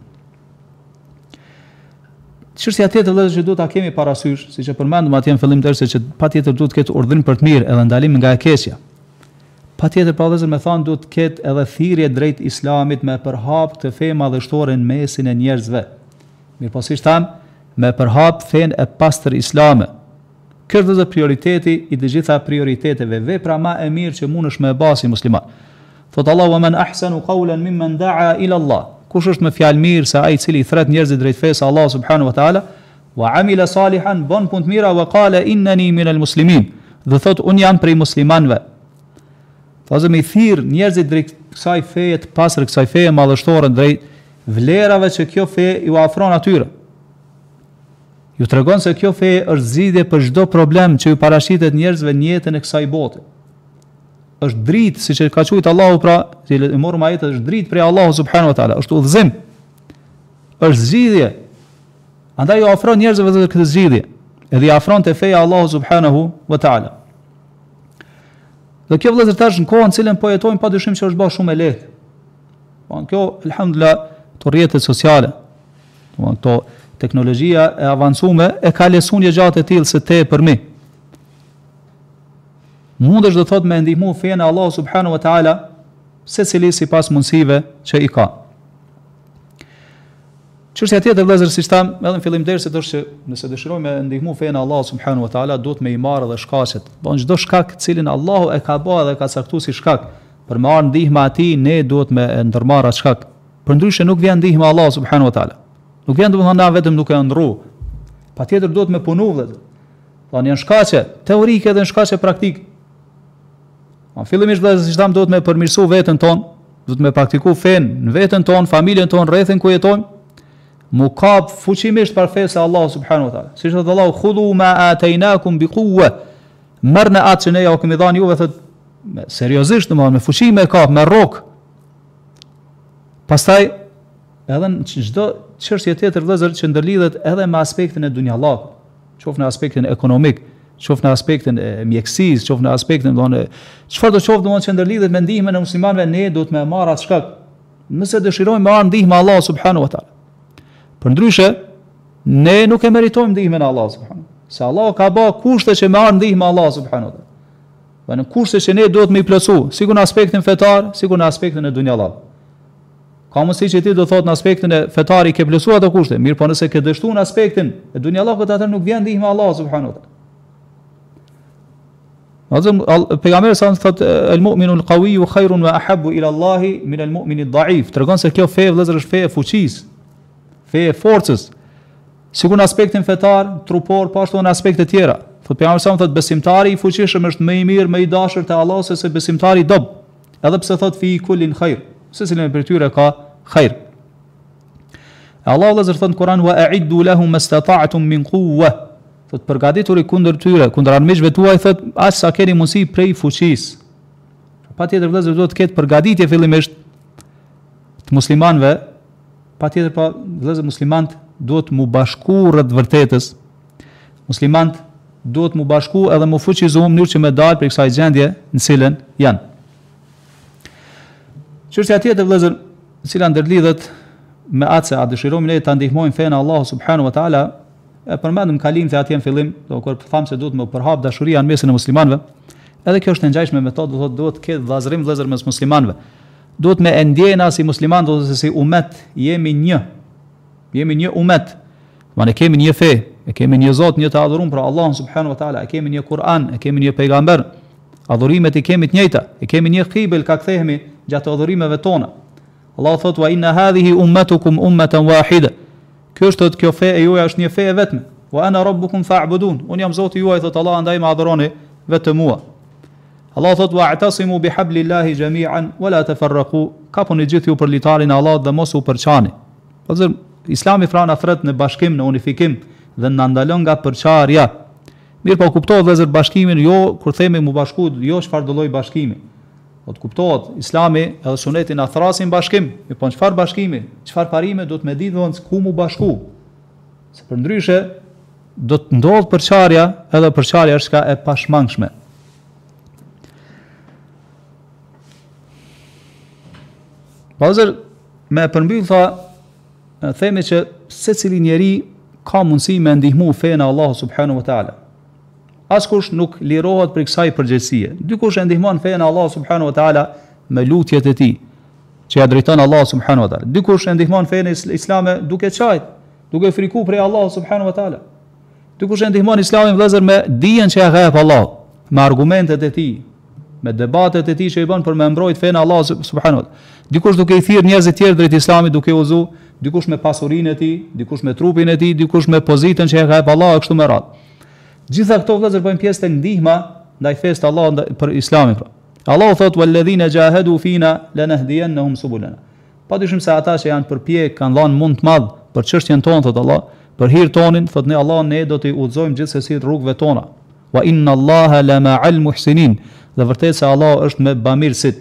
Çështja tjetër që duhet ta kemi parasysh, siç e përmendëm atje në fillim se që patjetër duhet të ketë urdhrim për të mirë edhe ndalim nga e keqja. Patjetër pa vëllezër me thënë duhet të ketë edhe thirrje drejt Islamit me përhap këtë fe madhështore në mesin e njerëzve. Mirëpo tham, me përhap fen e pastër islame. Ky është prioriteti i të gjitha prioriteteve, vepra më e mirë që mundesh me basi musliman. Thot Allahu wa man ahsanu qawlan mimman da'a ila Allah. Kush është më fjalë mirë se ai i cili i thret njerëzit drejt fesë Allah subhanahu wa taala, wa amila salihan, bon punë të mira, wa qala innani minal muslimin. Dhe thot un jam prej muslimanëve. Thazë me thirr njerëzit drejt kësaj feje të pastër, kësaj feje madhështore, drejt vlerave që kjo fe ju afron atyre. Ju tregon se kjo fe është zgjidhje për çdo problem që ju parashitet njerëzve në jetën e kësaj bote. Është dritë, siç e ka thujt Allahu, pra, që e morëm ajetin, është dritë prej Allahu subhanahu wa taala, është udhëzim. Është zgjidhje. Andaj ju afron njerëzve vetë këtë zgjidhje, edhe i afron te feja Allahu subhanahu wa taala. Dhe kjo vëllezër tash në kohën në cilën po jetojmë padyshim që është bërë shumë e lehtë. Kjo alhamdulillah to rrjetet sociale, to teknologjia e avancuar e ka lesuar një gjatë e tillë se te për mi. Mundesh do thot me ndihmu fen e Allahu subhanahu wa taala secili sipas mundësive që i ka. Çështja tjetër vëllezër si tham, edhe në fillim dersit është që nëse dëshirojmë me ndihmu fen e Allahu subhanahu wa taala, duhet me i marrë edhe shkaqet. Bon çdo shkak cilin Allahu e ka bërë dhe ka caktuar si shkak për me marrë ndihmë atij, ne duhet me ndërmarrë atë shkak. Përndryshe nuk vjen ndihma Allahu subhanahu wa taala. Nuk vjen domethënë na vetëm duke ndru. Patjetër duhet me punu vëllezër. Tanë janë shkaqe teorike dhe shkaqe praktike. Fillimisht vëllezër si tham duhet me përmirësu veten tonë, duhet me praktiku fen në veten tonë, familjen tonë, rrethin ku jetojmë. Mu kap fuqimisht për fesë e Allahu subhanahu wa taala. Siç thot Allahu, khudhu ma ataynakum biquwwa. Marrna atë që ne ja u kemi dhënë juve, thot seriozisht, domethënë me fuqi, me kap, me rrok. Pastaj edhe në çdo çështje tjetër vëllezër që ndërlidhet edhe me aspektin e dunjallahut, qoftë në aspektin ekonomik, qoftë në aspektin e mjekësisë, qoftë në aspektin domethënë çfarë do qoftë domethënë që ndërlidhet me ndihmën e muslimanëve, ne duhet me marr atë shkak. Nëse dëshirojmë me marr ndihmën e Allahut subhanahu wa taala. Përndryshe, ne nuk e meritojmë ndihmën e Allahut subhanahu. Se Allah ka bërë kushte që me marr ndihmën e Allahut subhanahu wa taala. Dhe në kushte që ne duhet me i plotësu, sikur në aspektin fetar, sikur në aspektin e dunjallahut. Ka mundësi që ti do thot në aspektin e fetar i ke plotësuar ato kushte, mirë po nëse ke dështuar në aspektin e dunjallahut, atë nuk vjen ndihma e Allahut subhanahu wa taala. Pejgamberi sa thot el-mu'minu al-qawiyyu khairun wa ahabbu ila Allahi min al-mu'mini ad-da'if. Tregon se kjo fe vëllezër është fe e fuqisë, fe e forcës. Sikur në aspektin fetar, trupor, po ashtu në aspekte tjera. Thot pejgamberi sa thot besimtari i fuqishëm është më i mirë, më i dashur te Allahu se besimtari i dob. Edhe pse thot fi kullin khair, se cilën për tyre ka khair. Allahu vëllezër thot në Kur'an wa a'iddu lahum mastata'tum min quwwa. Thot përgatituri kundër tyre, kundër armiqve tuaj, thot aq sa keni mundësi prej fuqisë. Patjetër vëllezër duhet të ketë përgatitje fillimisht të muslimanëve. Patjetër pa vëllezër muslimanët duhet mu bashku rreth vërtetës. Muslimanët duhet mu bashku edhe mu fuqizu në mënyrë që me dalë prej kësaj gjendje në cilën janë. Çështja tjetër vëllezër, e cila ndërlidhet me atë se a dëshirojmë ne ta ndihmojmë fen e Allahut subhanahu wa taala, e përmendëm kalim se atje në fillim, do kur tham se duhet më përhap dashuria në mesin e muslimanëve. Edhe kjo është e ngjashme me to, do thotë duhet të ketë vëllazërim vëllazër mes muslimanëve. Duhet me ndjena si musliman, do të thotë si umet, jemi një. Jemi një umet. Ne kemi një fe, e kemi një Zot, një të adhuruar për Allahun subhanahu wa taala, e kemi një Kur'an, e kemi një pejgamber. Adhurimet i kemi të njëjta, e kemi një qibel ka kthehemi gjatë adhurimeve tona. Allahu thotë wa inna hadhihi ummatukum ummatan wahida. Kjo është kjo fe e juaj është një fe e vetme. Wa ana rabbukum fa'budun. Unë jam Zoti juaj, thot Allah, andaj më adhuroni vetëm mua. Allah thot wa'tasimu bihablillahi jami'an wa la tafarraqu. Kapuni gjithë ju për litarin e Allahut dhe mos u përçani. Pastaj Islami frana thret në bashkim, në unifikim dhe na ndalon nga përçarja. Mirë po kuptohet vëllezër bashkimin, jo kur themi mu bashku, jo çfarë do lloj bashkimi. Do të kuptohet Islami edhe Suneti na thrasin bashkim, po çfarë bashkimi, çfarë parime do të më ditë ku mu bashku. Se përndryshe do të ndodh përçarja, edhe përçarja është ka e pashmangshme. Bazër me përmbyll tha, themi që secili njeri ka mundësi me ndihmu fenë e Allahut subhanahu wa taala. Askush nuk lirohet për kësaj përgjegjësie. Dikush e ndihmon fenë e Allahut subhanahu wa taala me lutjet e tij, që ja drejton Allahu subhanahu wa taala. Dikush e ndihmon fenë islame duke qajt, duke friku prej Allahut subhanahu wa taala. Dikush e ndihmon Islamin vëllezër me dijen që ja ka jep Allahu, me argumentet e tij, me debatet e tij që i bën për me mbrojt fenë e Allahut subhanahu wa taala. Dikush duke i thirrë njerëz të tjerë drejt Islamit duke u udhëzu, dikush me pasurinë e tij, dikush me trupin e tij, dikush me pozitën që ja ka jep Allahu kështu me radhë. Gjitha këto vëllezër bëjnë pjesë të ndihma ndaj fesë të Allahut për Islamin. Allahu thot walladhina jahadu fina lanahdiyannahum subulana. Padyshim se ata që janë përpjek kanë dhënë mund të madh për çështjen tonë thot Allah, për hir tonin thot ne Allah ne do t'i udhëzojmë gjithsesi rrugëve tona. Wa inna Allaha lama'al muhsinin. Dhe vërtet se Allah është me bamirësit.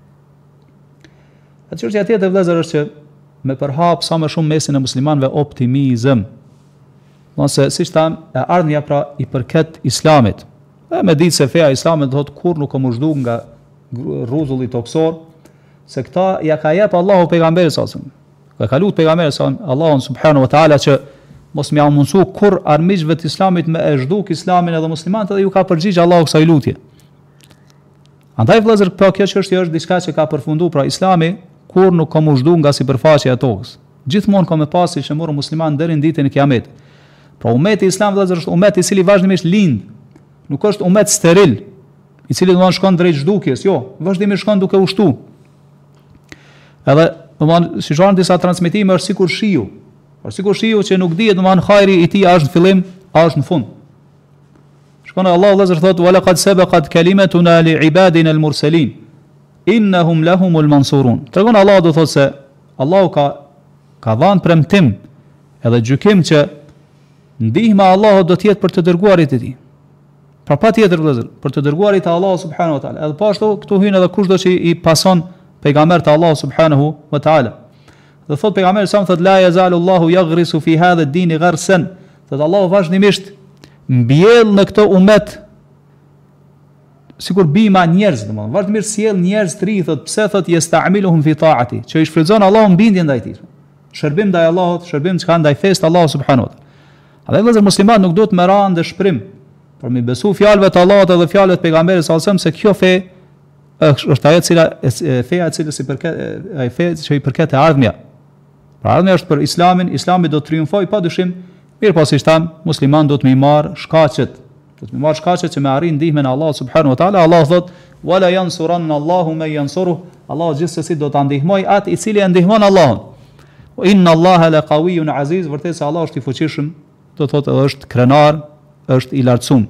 Atë çështja tjetër vëllezër është që me përhap sa më shumë mesin e muslimanëve optimizëm. Nëse siç tham, e ardhmja pra i përket Islamit. Dhe me ditë se feja Islamit do të kur nuk u zhduk nga rruzulli toksor, se këta ja ka jep Allahu pejgamberit sa. Ka kalut pejgamberi sa Allahun subhanahu wa taala që mos më mundsu kur armiqve të Islamit me e zhduk Islamin edhe muslimanët edhe ju ka përgjigj Allahu kësaj lutje. Andaj vëllezër, kjo çështje është diçka që ka përfunduar pra Islami kur nuk ka u zhduk nga sipërfaqja e tokës. Gjithmonë ka më pasi që morën musliman deri në ditën e Kiametit. Pra umeti Islam vëllezër është umet i cili vazhdimisht lind. Nuk është umet steril, i cili domthonë shkon drejt zhdukjes, jo, vazhdimisht shkon duke ushtu. Edhe domthonë si janë disa transmetime është sikur shiu. Por sikur shiu që nuk dihet domthonë hajri i tij a është në fillim, a është në fund. Shkon Allahu vëllezër thotë wa laqad sabaqat kalimatuna li ibadina al-mursalin innahum lahumul mansurun. Tregon Allahu do thotë se Allahu ka dhënë premtim edhe gjykim që ndihma e Allahut do të jetë për të dërguarit e tij. Pra patjetër vëllezër, për të dërguarit e Allahut subhanahu wa taala. Edhe po ashtu këtu hyn edhe kushdo që i pason pejgambert e Allahut subhanahu wa taala. Dhe thot pejgamberi sa thot la yazalu Allahu yaghrisu fi hadha ad-din gharsan. Thot Allahu vazhdimisht mbjell në këtë umet sikur bima njerëz, domethënë vazhdimisht sjell njerëz të ri, thot pse thot yesta'miluhum fi ta'ati, që i shfrytëzon Allahu bindjen ndaj tij. Shërbim ndaj Allahut, shërbim çka ndaj fesë të Allahut subhanahu wa taala. Dhe vëllezër musliman nuk duhet me ranë dhe shprim, por mi besu fjalëve të Allahut edhe fjalëve të pejgamberit sallallahu alajhi wasallam se kjo fe është ajo feja e cilës i përket ai fe që i përket e ardhmja. Pra ardhmja është për Islamin, Islami do të triumfojë padyshim, mirë po siç tham, musliman do të më marr shkaqet, do të më marr shkaqet që me arrin ndihmën e Allahut subhanahu wa taala. Allah thot wala yansuranna Allahu man yansuruh. Allah gjithsesi do ta ndihmoj atë i cili e ndihmon Allahun. Wa inna Allaha laqawiyyun aziz. Vërtet se Allah është i fuqishëm, do thotë edhe është krenar, është i lartësuar.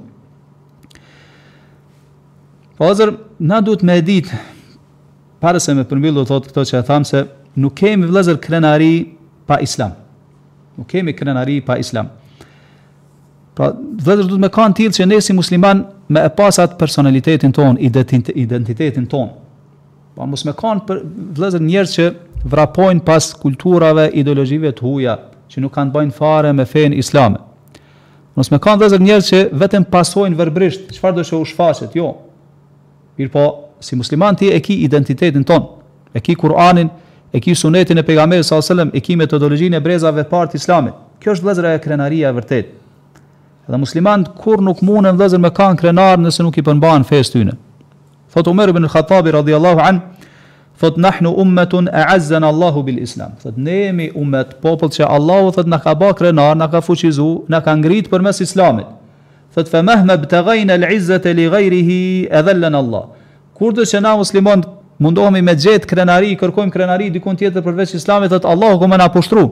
Pozër, na duhet me ditë, para se me përmbyll do thotë këto që e tham se nuk kemi vëllezër krenari pa Islam. Nuk kemi krenari pa Islam. Pra, vëllezër duhet me kanë tillë që ne si musliman me e pasat personalitetin ton, identitetin ton. Pa mos me kanë vëllezër njerëz që vrapojnë pas kulturave, ideologjive të huaja, që nuk kanë bëjnë fare me fenë islame. Mos me kanë vëllezër njerëz që vetëm pasojnë verbrisht, çfarë do të u shfaqet, jo. Mirë po, si musliman ti e ki identitetin ton, e ki Kur'anin, e ki sunetin e pejgamberit sallallahu alajhi wasallam, e ki metodologjinë e brezave të Islamit. Kjo është vëllezër e krenaria e vërtet. Dhe muslimanët kur nuk mundën vëllezër me kanë krenar nëse nuk i përmbahen fesë tyne. Thot Umar ibn al-Khattabi radhiyallahu an, thot nahnu ummatun a'azzana Allahu bil Islam. Thot ne jemi ummet, popull që Allahu thot na ka bë krenar, na ka fuqizu, na ka ngrit përmes Islamit. Thot fa mahma btaghayna al-izzata li ghayrihi adhallana Allah. Kurdo që na musliman mundohemi me gjetë krenari, kërkojmë krenari dikun tjetër përveç Islamit, thot Allahu do më na pushtru.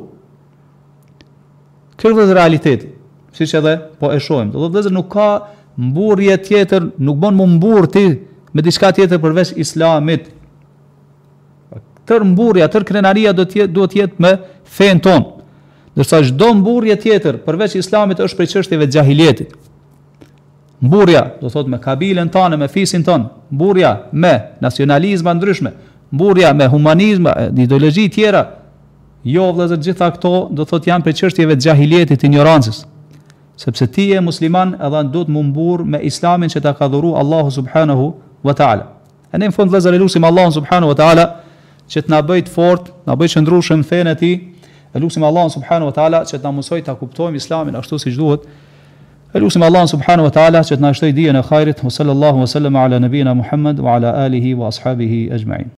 Kjo është realiteti, siç edhe po e shohim. Do të thotë nuk ka mburrje tjetër, nuk bën më mburr ti me diçka tjetër përveç Islamit. Tër mburrja, tër krenaria do të jetë me fen ton. Ndërsa çdo mburrje tjetër përveç Islamit është prej çështjeve të xahilietit. Mburja, do thot me kabilen tonë, me fisin tonë, mburja me nacionalizma ndryshme, mburja me humanizma, ideologji tjera, jo vëllezër, gjitha këto do thot janë për çështjeve të xahilietit, ignorancës. Sepse ti je musliman edhe duhet më mbur me islamin që ta ka dhuru Allahu subhanahu wa ta'ala. E ne në fund vëllezër lutim Allahun subhanahu wa ta'ala që të na bëj të fortë, na bëj të ndrushëm fenë e tij. E lutim Allahun subhanahu wa ta'ala që të na mësoj ta kuptojmë islamin ashtu siç duhet. E lutim Allahun subhanahu wa ta'ala që të na shtoj dijen e hajrit. Sallallahu wa sallama ala nabina Muhammad wa ala alihi wa ashabihi ajma'in.